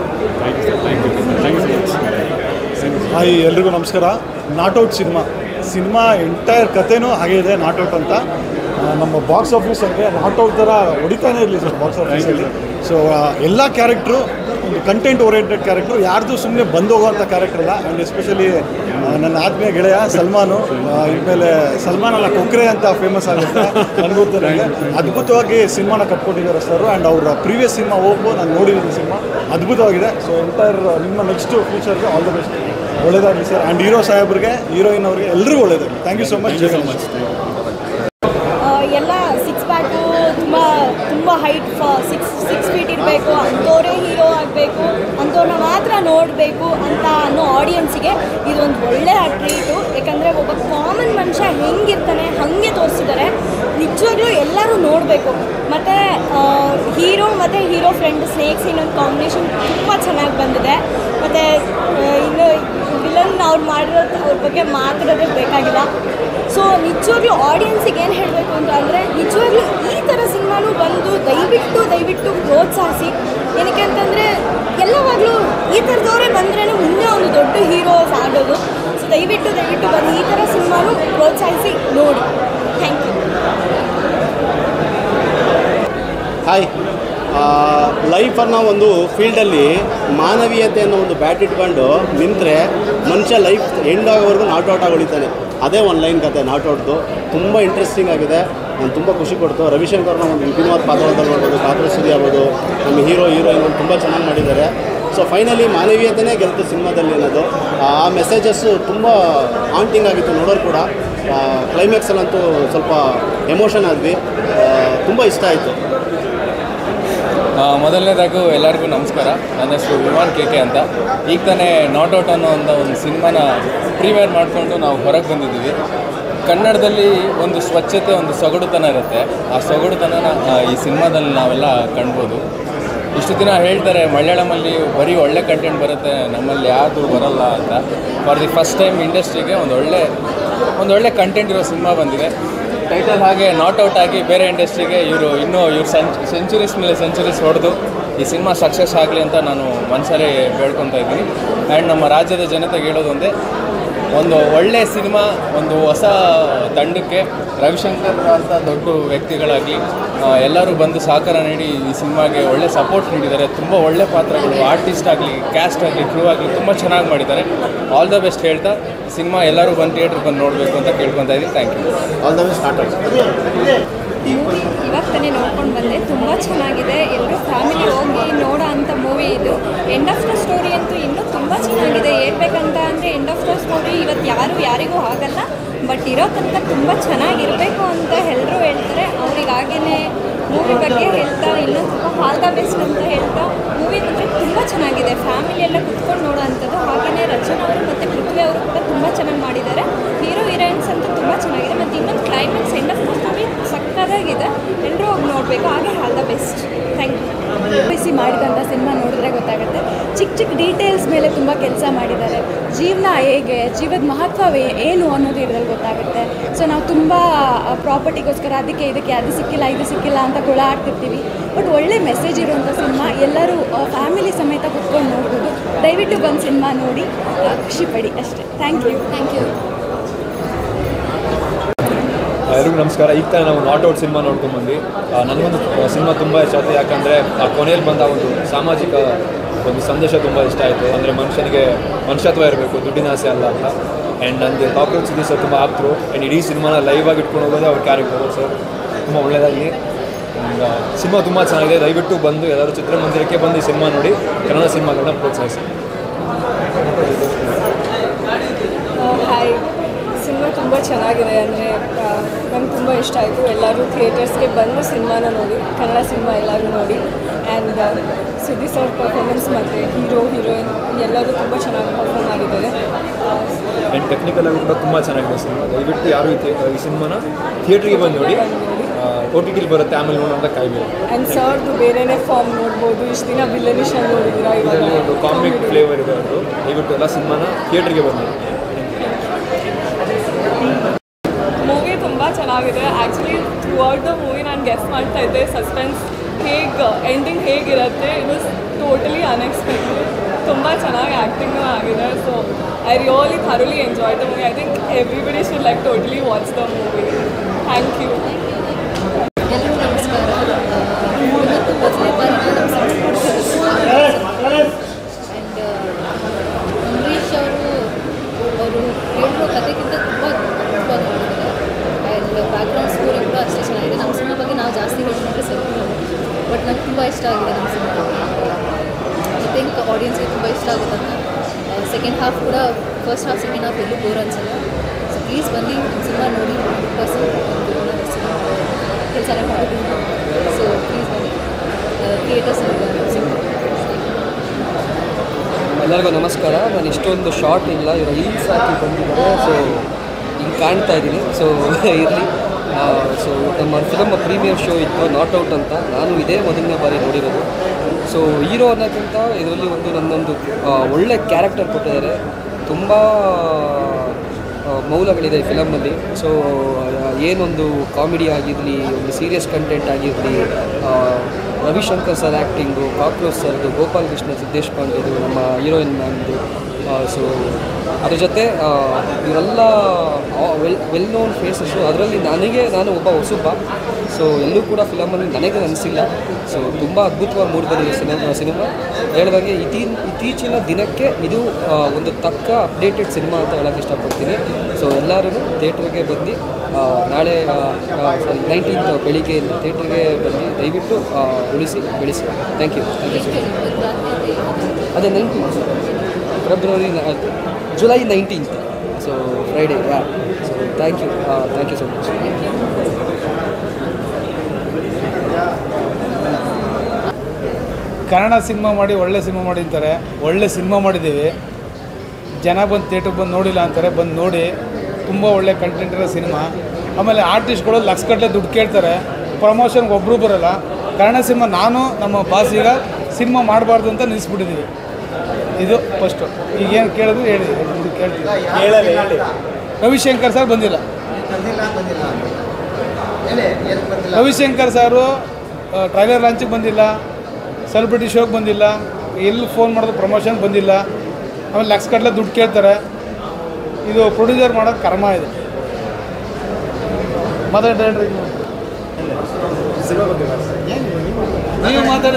ಹಾಯ್, ಎಲ್ರಿಗೂ ನಮಸ್ಕಾರ. ನಾಟ್ ಔಟ್ ಸಿನಿಮಾ ಎಂಟೈರ್ ಕಥೆನೂ ಹಾಗೆ ಇದೆ. ನಾಟ್ ಔಟ್ ಅಂತ ನಮ್ಮ ಬಾಕ್ಸ್ ಆಫೀಸಲ್ಲಿ ನಾಟ್ ಔಟ್ ಥರ ಹೊಡಿತಾನೆ ಇರಲಿ ಸರ್ ಬಾಕ್ಸ್ ಆಫೀಸಲ್ಲಿ. ಸೊ ಎಲ್ಲ ಕ್ಯಾರೆಕ್ಟ್ರು ಒಂದು ಕಂಟೆಂಟ್ ಓರಿಯೆಂಟೆಡ್ ಕ್ಯಾರೆಕ್ಟರ್, ಯಾರ್ದು ಸುಮ್ಮನೆ ಬಂದೋಗುವಂಥ ಕ್ಯಾರೆಕ್ಟರ್ ಅಲ್ಲ. ಆ್ಯಂಡ್ ಎಸ್ಪೆಷಲಿ ನನ್ನ ಆತ್ಮೀಯ ಗೆಳೆಯ ಸಲ್ಮಾನು, ಇನ್ಮೇಲೆ ಸಲ್ಮಾನ್ ಅಲ್ಲ ಕೊಕ್ರೆ ಅಂತ ಫೇಮಸ್ ಆಗುತ್ತೆ ನನಗೂ ನನಗೆ. ಅದ್ಭುತವಾಗಿ ಸಿನಿಮಾನ ಕಟ್ಕೊಟ್ಟಿದ್ದಾರೆ ಸರ್. ಆ್ಯಂಡ್ ಅವರ ಪ್ರೀವಿಯಸ್ ಸಿನಿಮಾ ಹೋಗ್ಬೋದು, ನಾನು ನೋಡಿದ್ದೀನಿ ಸಿನಿಮಾ ಅದ್ಭುತವಾಗಿದೆ. ಸೊ ಎಂಟೈರ್ ನಿಮ್ಮ ನೆಕ್ಸ್ಟ್ ಫ್ಯೂಚರ್ಗೆ ಆಲ್ ದ ಬೆಸ್ಟ್, ಒಳ್ಳೇದಾಗಲಿ ಸರ್. ಆ್ಯಂಡ್ ಹೀರೋ ಸಾಹೇಬ್ರಿಗೆ, ಹೀರೋಯಿನ್ ಅವ್ರಿಗೆ ಎಲ್ರಿಗೂ ಒಳ್ಳೇದಾಗಲಿ. Thank you so much. ಎಲ್ಲ ಸಿಕ್ಸ್ ಪ್ಯಾಕು ತುಂಬ ಹೈಟ್ ಸಿಕ್ಸ್ ಫೀಟ್ ಇರಬೇಕು, ಅಂಥವರೇ ಹೀರೋ ಆಗಬೇಕು, ಅಂಥವ್ರನ್ನ ಮಾತ್ರ ನೋಡಬೇಕು ಅಂತ ಅನ್ನೋ ಆಡಿಯನ್ಸಿಗೆ ಇದೊಂದು ಒಳ್ಳೆಯ ಟ್ರೀಟು. ಯಾಕಂದರೆ ಒಬ್ಬ ಕಾಮನ್ ಮನುಷ್ಯ ಹೆಂಗಿರ್ತಾನೆ ಹಾಗೆ ತೋರಿಸಿದ್ದಾರೆ. ನಿಜವಾಗ್ಲೂ ಎಲ್ಲರೂ ನೋಡಬೇಕು. ಮತ್ತು ಹೀರೋ ಮತ್ತು ಹೀರೋ ಫ್ರೆಂಡ್ ಸ್ನೇಕ್ಸ್ ಇನ್ನೊಂದು ಕಾಂಬಿನೇಷನ್ ತುಂಬ ಚೆನ್ನಾಗಿ ಬಂದಿದೆ. ಮತ್ತು ಇನ್ನು ವಿಲನ್ ಅವ್ರು ಮಾಡಿರೋದು ಅವ್ರ ಬಗ್ಗೆ ಮಾತಾಡೋದೇ ಬೇಕಾಗಿಲ್ಲ. ಸೊ ನಿಜವಾಗ್ಲೂ ಆಡಿಯನ್ಸಿಗೆ ಏನು ಹೇಳಬೇಕು ಅಂತ ಅಂದರೆ, ನಿಜವಾಗ್ಲೂ ಈ ಥರ ಸಿನಿಮಾನು ಬಂದು ದಯವಿಟ್ಟು ಪ್ರೋತ್ಸಾಹಿಸಿ. ಏನಕ್ಕೆ ಅಂತಂದರೆ ಎಲ್ಲವಾಗಲೂ ಈ ಥರದವರೇ ಬಂದ್ರೇ ಮುಂದೆ ಒಂದು ದೊಡ್ಡ ಹೀರೋಸ್ ಆಗೋದು. ಸೊ ದಯವಿಟ್ಟು ಬಂದು ಈ ಥರ ಸಿನಿಮಾನು ಪ್ರೋತ್ಸಾಹಿಸಿ ನೋಡಿ. Thank you. ಹಾಯ್, ಲೈಫ್ ಅನ್ನೋ ಒಂದು ಫೀಲ್ಡಲ್ಲಿ ಮಾನವೀಯತೆ ಅನ್ನೋ ಒಂದು ಬ್ಯಾಟ್ ಇಟ್ಕೊಂಡು ನಿಂತರೆ ಮನುಷ್ಯ ಲೈಫ್ ಎಂಡ್ ಆಗೋವರೆಗೂ ನಾಟ್ ಔಟ್ ಆಗಿ ಉಳಿತಾನೆ. ಅದೇ ಒಂದು ಲೈನ್ ಕತೆ ನಾಟ್ ಔಟ್ದು. ತುಂಬ ಇಂಟ್ರೆಸ್ಟಿಂಗ್ ಆಗಿದೆ, ನಾನು ತುಂಬ ಖುಷಿ ಕೊಡ್ತು. ರವಿಶಂಕರ್ನ ಒಂದು ವಿಭಿನ್ನವಾದ ಪಾತ್ರದಲ್ಲಿ ನೋಡ್ಬೋದು, ಪಾತ್ರ ಸುದಿ ಆಗ್ಬೋದು, ನಮ್ಮ ಹೀರೋಯಿನ್ ತುಂಬ ಚೆನ್ನಾಗಿ ಮಾಡಿದ್ದಾರೆ. ಸೊ ಫೈನಲಿ ಮಾನವೀಯತೆಯೇ ಗೆಲ್ತು ಸಿನಿಮಾದಲ್ಲಿ ಅನ್ನೋದು. ಆ ಮೆಸೇಜಸ್ಸು ತುಂಬ ಹಾಂಟಿಂಗ್ ಆಗಿತ್ತು ನೋಡೋರು ಕೂಡ. ಕ್ಲೈಮ್ಯಾಕ್ಸಲ್ಲಂತೂ ಸ್ವಲ್ಪ ಎಮೋಷನ್ ಆದ್ವಿ, ತುಂಬ ಇಷ್ಟ ಆಯಿತು. ಮೊದಲನೇದಾಗೂ ಎಲ್ಲರಿಗೂ ನಮಸ್ಕಾರ. ನನ್ನ ಹೆಸರು ವಿಮಾನ್ KK ಅಂತ. ಈಗ ತಾನೇ ನಾಟ್ ಔಟ್ ಅನ್ನೋ ಒಂದು ಸಿನಿಮಾನ ಪ್ರೀಮಿಯರ್ ಮಾಡಿಕೊಂಡು ನಾವು ಹೊರಗೆ ಬಂದಿದ್ದೀವಿ. ಕನ್ನಡದಲ್ಲಿ ಒಂದು ಸ್ವಚ್ಛತೆ, ಒಂದು ಸೊಗಡುತನ ಇರುತ್ತೆ. ಆ ಸೊಗಡುತನನ ಈ ಸಿನಿಮಾದಲ್ಲಿ ನಾವೆಲ್ಲ ಕಾಣ್ಬೋದು. ಇಷ್ಟು ದಿನ ಹೇಳ್ತಾರೆ ಮಲಯಾಳಮಲ್ಲಿ ಬರೀ ಒಳ್ಳೆ ಕಂಟೆಂಟ್ ಬರುತ್ತೆ, ನಮ್ಮಲ್ಲಿ ಯಾವುದು ಬರಲ್ಲ ಅಂತ. ಫಾರ್ ದಿ ಫಸ್ಟ್ ಟೈಮ್ ಇಂಡಸ್ಟ್ರಿಗೆ ಒಂದು ಒಳ್ಳೆ ಕಂಟೆಂಟ್ ಇರೋ ಸಿನಿಮಾ ಬಂದಿದೆ. ಟೈಟಲ್ ಹಾಗೆ ನಾಟ್ ಔಟ್ ಆಗಿ ಬೇರೆ ಇಂಡಸ್ಟ್ರಿಗೆ ಇವರು ಸೆಂಚುರೀಸ್ ಮೇಲೆ ಸೆಂಚುರೀಸ್ ಹೊಡೆದು ಈ ಸಿನಿಮಾ ಸಕ್ಸಸ್ ಆಗಲಿ ಅಂತ ನಾನು ಮನಸಲ್ಲೇ ಬೇಡ್ಕೊತಾ ಇದ್ದೀನಿ. ಆ್ಯಂಡ್ ನಮ್ಮ ರಾಜ್ಯದ ಜನತೆಗೆ ಹೇಳೋದೊಂದೇ, ಒಂದು ಒಳ್ಳೆಯ ಸಿನಿಮಾ, ಒಂದು ಹೊಸ ತಂಡಕ್ಕೆ ರವಿಶಂಕರ್ ಅಂತ ದೊಡ್ಡ ವ್ಯಕ್ತಿಗಳಾಗಲಿ ಎಲ್ಲರೂ ಬಂದು ಸಹಕಾರ ನೀಡಿ ಈ ಸಿನಿಮಾಗೆ ಒಳ್ಳೆ ಸಪೋರ್ಟ್ ನೀಡಿದ್ದಾರೆ. ತುಂಬ ಒಳ್ಳೆ ಪಾತ್ರಗಳು, ಆರ್ಟಿಸ್ಟ್ ಆಗಲಿ, ಕ್ಯಾಸ್ಟ್ ಆಗಲಿ, ಕ್ರೂ ಆಗಲಿ ತುಂಬ ಚೆನ್ನಾಗಿ ಮಾಡಿದ್ದಾರೆ. ಆಲ್ ದ ಬೆಸ್ಟ್ ಹೇಳ್ತಾ ಸಿನಿಮಾ ಎಲ್ಲರೂ ಬಂದು ಥಿಯೇಟ್ರಿಗೆ ಬಂದು ನೋಡಬೇಕು ಅಂತ ಕೇಳ್ಕೊತಾ ಇದ್ದೀನಿ. Thank you. All the best. Start movie ಇವಾಗ ತಾನೇ ನೋಡ್ಕೊಂಡು ಬಂದೆ, ತುಂಬ ಚೆನ್ನಾಗಿದೆ. ಎಲ್ಲರೂ ಫ್ಯಾಮಿಲಿ ಹೋಗಿ ನೋಡೋ ಅಂಥ ಮೂವಿ ಇದು. ಎಂಡ್ ಆಫ್ ದ ಸ್ಟೋರಿ ಅಂತೂ ಇನ್ನೂ ತುಂಬ ಚೆನ್ನಾಗಿದೆ. ಹೇಳ್ಬೇಕಂತ ಅಂದರೆ ಎಂಡ್ ಆಫ್ ದ ಸ್ಟೋರಿ ಇವತ್ತು ಯಾರಿಗೂ ಆಗಲ್ಲ, ಬಟ್ ಇರೋ ತನಕ ತುಂಬ ಚೆನ್ನಾಗಿರಬೇಕು ಅಂತ ಎಲ್ಲರೂ ಹೇಳ್ತಾರೆ. ಅವ್ರಿಗಾಗೇ ಮೂವಿ ಬಗ್ಗೆ ಹೇಳ್ತಾ ಇನ್ನೂ ತುಂಬ ಆಲ್ ದ ಬೆಸ್ಟ್ ಅಂತ ಹೇಳ್ತಾ, ಮೂವಿ ಅಂದರೆ ತುಂಬ ಚೆನ್ನಾಗಿದೆ. ಫ್ಯಾಮಿಲಿ ಎಲ್ಲ ಕುತ್ಕೊಂಡು ನೋಡೋ ಅಂಥದ್ದು. ಹಾಗೆಯೇ ರಚನಾ ಅವರು ಮತ್ತು ಪೃಥ್ವಿ ಅವರು ಕೂಡ ತುಂಬ ಚೆನ್ನಾಗಿ ಮಾಡಿದ್ದಾರೆ. ಹೀರೋಯಿನ್ಸ್ ಅಂತೂ ತುಂಬ ಚೆನ್ನಾಗಿದೆ. ಮತ್ತು ಇನ್ನೊಂದು climax end of the story ಸಕ್ಕತ್ತಾಗಿದೆ. ಎಲ್ಲರೂ ಹೋಗಿ ನೋಡಬೇಕು. ಹಾಗೆ all the best. Thank you. ಮಾಡಿದಂಥ ಸಿನಿಮಾ ನೋಡಿದ್ರೆ ಗೊತ್ತಾಗುತ್ತೆ. ಚಿಕ್ಕ ಡೀಟೇಲ್ಸ್ ಮೇಲೆ ತುಂಬ ಕೆಲಸ ಮಾಡಿದ್ದಾರೆ. ಜೀವನ ಹೇಗೆ, ಜೀವದ ಮಹತ್ವ ಏನು ಅನ್ನೋದು ಇದರಲ್ಲಿ ಗೊತ್ತಾಗುತ್ತೆ. ಸೊ ನಾವು ತುಂಬ ಪ್ರಾಪರ್ಟಿಗೋಸ್ಕರ ಅದಕ್ಕೆ ಅದು ಸಿಕ್ಕಿಲ್ಲ ಅಂತ ಕೂಡ ಆಡ್ತಿರ್ತೀವಿ. ಬಟ್ ಒಳ್ಳೆ ಮೆಸೇಜ್ ಇರುವಂಥ ಸಿನಿಮಾ. ಎಲ್ಲರೂ ಫ್ಯಾಮಿಲಿ ಸಮೇತ ಕುತ್ಕೊಂಡು ನೋಡ್ಬೋದು. ದಯವಿಟ್ಟು ಬಂದು ಸಿನಿಮಾ ನೋಡಿ ಖುಷಿಪಡಿ ಅಷ್ಟೇ. Thank you. ಎಲ್ರಿಗೂ ನಮಸ್ಕಾರ. ಈಗ ತಾನೇ ನಾವು ನಾಟ್ ಔಟ್ ಸಿನಿಮಾ ನೋಡ್ಕೊಂಡ್ಬಂದ್ವಿ. ನನಗೊಂದು ಸಿನಿಮಾ ತುಂಬ ಇಷ್ಟ ಆಯಿತು. ಯಾಕಂದರೆ ಆ ಕೊನೆಯಲ್ಲಿ ಬಂದ ಒಂದು ಸಾಮಾಜಿಕ ಒಂದು ಸಂದೇಶ ತುಂಬ ಇಷ್ಟ ಆಯಿತು. ಅಂದರೆ ಮನುಷ್ಯನಿಗೆ ಮನುಷ್ಯತ್ವ ಇರಬೇಕು, ದುಡ್ಡಿನ ಆಸೆ ಅಲ್ಲ ಅಂತ. ಆ್ಯಂಡ್ ನನಗೆ ಕಾಕ್ರೋಚ್ ಸುದೀಪ್ ಸರ್ ತುಂಬ ಆಗ್ತರು. ಆ್ಯಂಡ್ ಇಡೀ ಸಿನಿಮಾನ ಲೈವ್ ಆಗಿ ಇಟ್ಕೊಂಡು ಹೋಗೋದೇ ಅವ್ರ ಕ್ಯಾರೆಕ್ಟರ್ ಸರ್. ತುಂಬ ಒಳ್ಳೆಯದಾಗಲಿ. ಸಿನಿಮಾ ತುಂಬ ಚೆನ್ನಾಗಿದೆ. ದಯವಿಟ್ಟು ಬಂದು ಎಲ್ಲರೂ ಚಿತ್ರಮಂದಿರಕ್ಕೆ ಬಂದು ಈ ಸಿನಿಮಾ ನೋಡಿ ಕನ್ನಡ ಸಿನಿಮಾಗಳನ್ನ ಪ್ರೋತ್ಸಾಹಿಸಿ. ಹಾಯ್, ಸಿನಿಮಾ ತುಂಬ ಚೆನ್ನಾಗಿದೆ. ಅಂದರೆ ನಂಗೆ ತುಂಬ ಇಷ್ಟ ಆಯಿತು. ಎಲ್ಲರೂ ಥಿಯೇಟರ್ಸ್ಗೆ ಬಂದು ಸಿನಿಮಾನ ನೋಡಿ, ಕನ್ನಡ ಸಿನಿಮಾ ಎಲ್ಲರೂ ನೋಡಿ. ಆ್ಯಂಡ್ ಸುದೀಪ್ ಸರ್ ಪರ್ಫಾರ್ಮೆನ್ಸ್ ಮತ್ತು ಹೀರೋಯಿನ್ ಎಲ್ಲರೂ ತುಂಬ ಚೆನ್ನಾಗಿ ಪರ್ಫಾರ್ಮ್ ಮಾಡಿದ್ದಾರೆ. ಆ್ಯಂಡ್ ಟೆಕ್ನಿಕಲ್ ಆಗಿ ಕೂಡ ತುಂಬ ಚೆನ್ನಾಗಿದೆ ಸಿನಿಮಾ. ದಯವಿಟ್ಟು ಯಾರು ಈ ಸಿನಿಮಾನ ಥಿಯೇಟ್ರಿಗೆ ಬಂದು ನೋಡಿ. OTTಲಿ ಬರುತ್ತೆ, ಆಮೇಲೆ ನೋಡೋಂಥ ಕಾಯ್ಬೇಕು. ಆ್ಯಂಡ್ ಸರ್ದು ಬೇರೆಯೇ ಫಾರ್ಮ್ ನೋಡ್ಬೋದು. ಇಷ್ಟು ದಿನ ವಿಲನಿಶ್ ಆಗಿ ನೋಡಿದ್ದೀರಾ, ಇವಾಗ ಒಂದು ಕಾಮಿಕ್ ಫ್ಲೇವರ್ ಇದೆ ಅದು. ದಯವಿಟ್ಟು ಎಲ್ಲ ಸಿನಿಮಾನ ಥಿಯೇಟ್ರಿಗೆ ಬಂದು. ಮೂವಿ ತುಂಬ ಚೆನ್ನಾಗಿದೆ. Actually throughout the movie ನಾನು ಗೆಸ್ ಮಾಡ್ತಾ ಇದ್ದೆ ಸಸ್ಪೆನ್ಸ್ ಎಂಡಿಂಗ್ ಹೇಗಿರುತ್ತೆ. It was totally unexpected. ತುಂಬ ಚೆನ್ನಾಗಿ ಆ್ಯಕ್ಟಿಂಗು ಆಗಿದೆ. So I really thoroughly enjoy the movie. I think everybody should like totally watch the movie. Thank you. ಎಲ್ಲರಿಗೂ ನಮಸ್ಕಾರ. ಇಷ್ಟ ಆಗುತ್ತೆ ಅಂತ. ಸೆಕೆಂಡ್ ಹಾಫ್ ಕೂಡ ಫಸ್ಟ್ ಹಾಫ್ ಸೆಕೆಂಡ್ ಹಾಫ್ ಎಲ್ಲೂ ಬೋರ್ ಅನ್ಸಲ್ಲ. ಸೊ ಪ್ಲೀಸ್ ಬನ್ನಿ ಸಿನಿಮಾ ನೋಡಿ 100% ಕೆಲಸ ಮಾಡ್ಬೋದು. ಸೊ ಪ್ಲೀಸ್ ಬನ್ನಿ ಥಿಯೇಟರ್ಸ್ ಎಲ್ಲರಿಗೂ ನಮಸ್ಕಾರ. ನಾನು ಇಷ್ಟೊಂದು ಶಾರ್ಟ್ ಇಲ್ಲ, ಇವಾಗ ರೀಲ್ಸ್ ಹಾಕಿ ಬಂದಿದ್ದಾರೆ. ಸೊ ಹಿಂಗೆ ಕಾಣ್ತಾ ಇದ್ದೀನಿ. ಸೊ ಇರಲಿ. ಸೊ ನಮ್ಮ ಫಿಲಮ್ ಪ್ರೀಮಿಯರ್ ಶೋ ಇತ್ತು ನಾಟ್ ಔಟ್ ಅಂತ. ನಾನು ಇದೇ ಮೊದಲನೇ ಬಾರಿ ನೋಡಿರೋದು. ಸೊ ಹೀರೋ ಅನ್ನೋಕ್ಕಿಂತ ಇದರಲ್ಲಿ ನನ್ನೊಂದು ಒಳ್ಳೆ ಕ್ಯಾರೆಕ್ಟರ್ ಕೊಟ್ಟಿದ್ದಾರೆ. ತುಂಬ ಮೌಲ್ಯಗಳಿದೆ ಈ ಫಿಲಮಲ್ಲಿ. ಸೊ ಏನೊಂದು ಕಾಮಿಡಿ ಆಗಿರಲಿ, ಒಂದು ಸೀರಿಯಸ್ ಕಂಟೆಂಟ್ ಆಗಿರಲಿ, ರವಿಶಂಕರ್ ಸರ್ ಆ್ಯಕ್ಟಿಂಗು, ಕಾಕ್ರೋಚ್ ಸರ್ದು, ಗೋಪಾಲ್ ಕೃಷ್ಣ ದೇಶಪಾಂಡೆದು, ನಮ್ಮ ಹೀರೋಯಿನ್ ಮ್ಯಾಮ್ದು. ಸೊ ಅದ್ರ ಜೊತೆ ಇವರೆಲ್ಲ ವೆಲ್ ನೋನ್ ಫೇಸಸ್ಸು. ಅದರಲ್ಲಿ ನಾನು ಒಬ್ಬ ಹೊಸಬ. ಸೊ ಎಲ್ಲೂ ಕೂಡ ಫಿಲಮಲ್ಲಿ ನನಗೆ ಅನಿಸಿಲ್ಲ. ಸೊ ತುಂಬ ಅದ್ಭುತವಾಗಿ ಮೂಡಿ ಬಂದಿದೆ ಸಿನಿಮಾ. ಹೇಳಿದಾಗೆ ಇತ್ತೀಚಿನ ದಿನಕ್ಕೆ ಇದು ಒಂದು ತಕ್ಕ ಅಪ್ಡೇಟೆಡ್ ಸಿನಿಮಾ ಅಂತ ಹೇಳೋಕ್ಕೆ ಇಷ್ಟಪಡ್ತೀನಿ. ಸೊ ಎಲ್ಲರೂ ಥಿಯೇಟ್ರಿಗೆ ಬಂದು ನಾಳೆ 19th ಬೆಳಿಗ್ಗೆ ಥಿಯೇಟ್ರಿಗೆ ಬಂದು ದಯವಿಟ್ಟು ಉಳಿಸಿ ಬೆಳೆಸಿ. Thank you so much. ಅದೇ 19th February July 19th. So Friday. So thank you so much. Kannada cinema ಮಾಡಿ ಒಳ್ಳೆ ಸಿನಿಮಾ ಮಾಡಿ ಅಂತಾರೆ. ಒಳ್ಳೆ ಸಿನಿಮಾ ಮಾಡಿದ್ದೀವಿ. ಜನ ಬಂದು ಥಿಯೇಟ್ರಿಗೆ ಬಂದು ನೋಡಿಲ್ಲ ಅಂತಾರೆ. ಬಂದು ನೋಡಿ, ತುಂಬ ಒಳ್ಳೆ ಕಂಟೆಂಟ್ ಇರೋ ಸಿನಿಮಾ. ಆಮೇಲೆ ಆರ್ಟಿಸ್ಟ್ಗಳು ಲಕ್ಷಗಟ್ಟಲೆ ದುಡ್ಡು ಕೇಳ್ತಾರೆ. ಪ್ರಮೋಷನ್ಗೆ ಒಬ್ಬರು ಬರೋಲ್ಲ. ಕನ್ನಡ ಸಿನಿಮಾ ನಾನು ನಮ್ಮ ಬಾಸ್ ಈಗ ಸಿನಿಮಾ ಮಾಡಬಾರ್ದು ಅಂತ ನಿಲ್ಲಿಸ್ಬಿಟ್ಟಿದ್ದೀವಿ. ಇದು ಫಸ್ಟು. ಈಗೇನು ಕೇಳಿದ್ರು ಹೇಳಿ ಕೇಳ್ತೀವಿ. ರವಿಶಂಕರ್ ಸರ್ ಬಂದಿಲ್ಲ. ರವಿಶಂಕರ್ ಸಾರು ಟ್ರೈಲರ್ ಲಾಂಚಿಗೆ ಬಂದಿಲ್ಲ, ಸೆಲೆಬ್ರಿಟಿ ಶೋಗೆ ಬಂದಿಲ್ಲ, ಎಲ್ಲಿ ಫೋನ್ ಮಾಡೋದು ಪ್ರಮೋಷನ್ಗೆ ಬಂದಿಲ್ಲ. ಆಮೇಲೆ ಲಕ್ಷಗಟ್ಟಲೆ ದುಡ್ಡು ಕೇಳ್ತಾರೆ. ಇದು ಪ್ರೊಡ್ಯೂಸರ್ ಮಾಡೋದು ಕರ್ಮ ಇದೆ. ಮಾತಾಡ್ರಿ ನೀವು ಮಾತಾಡಿ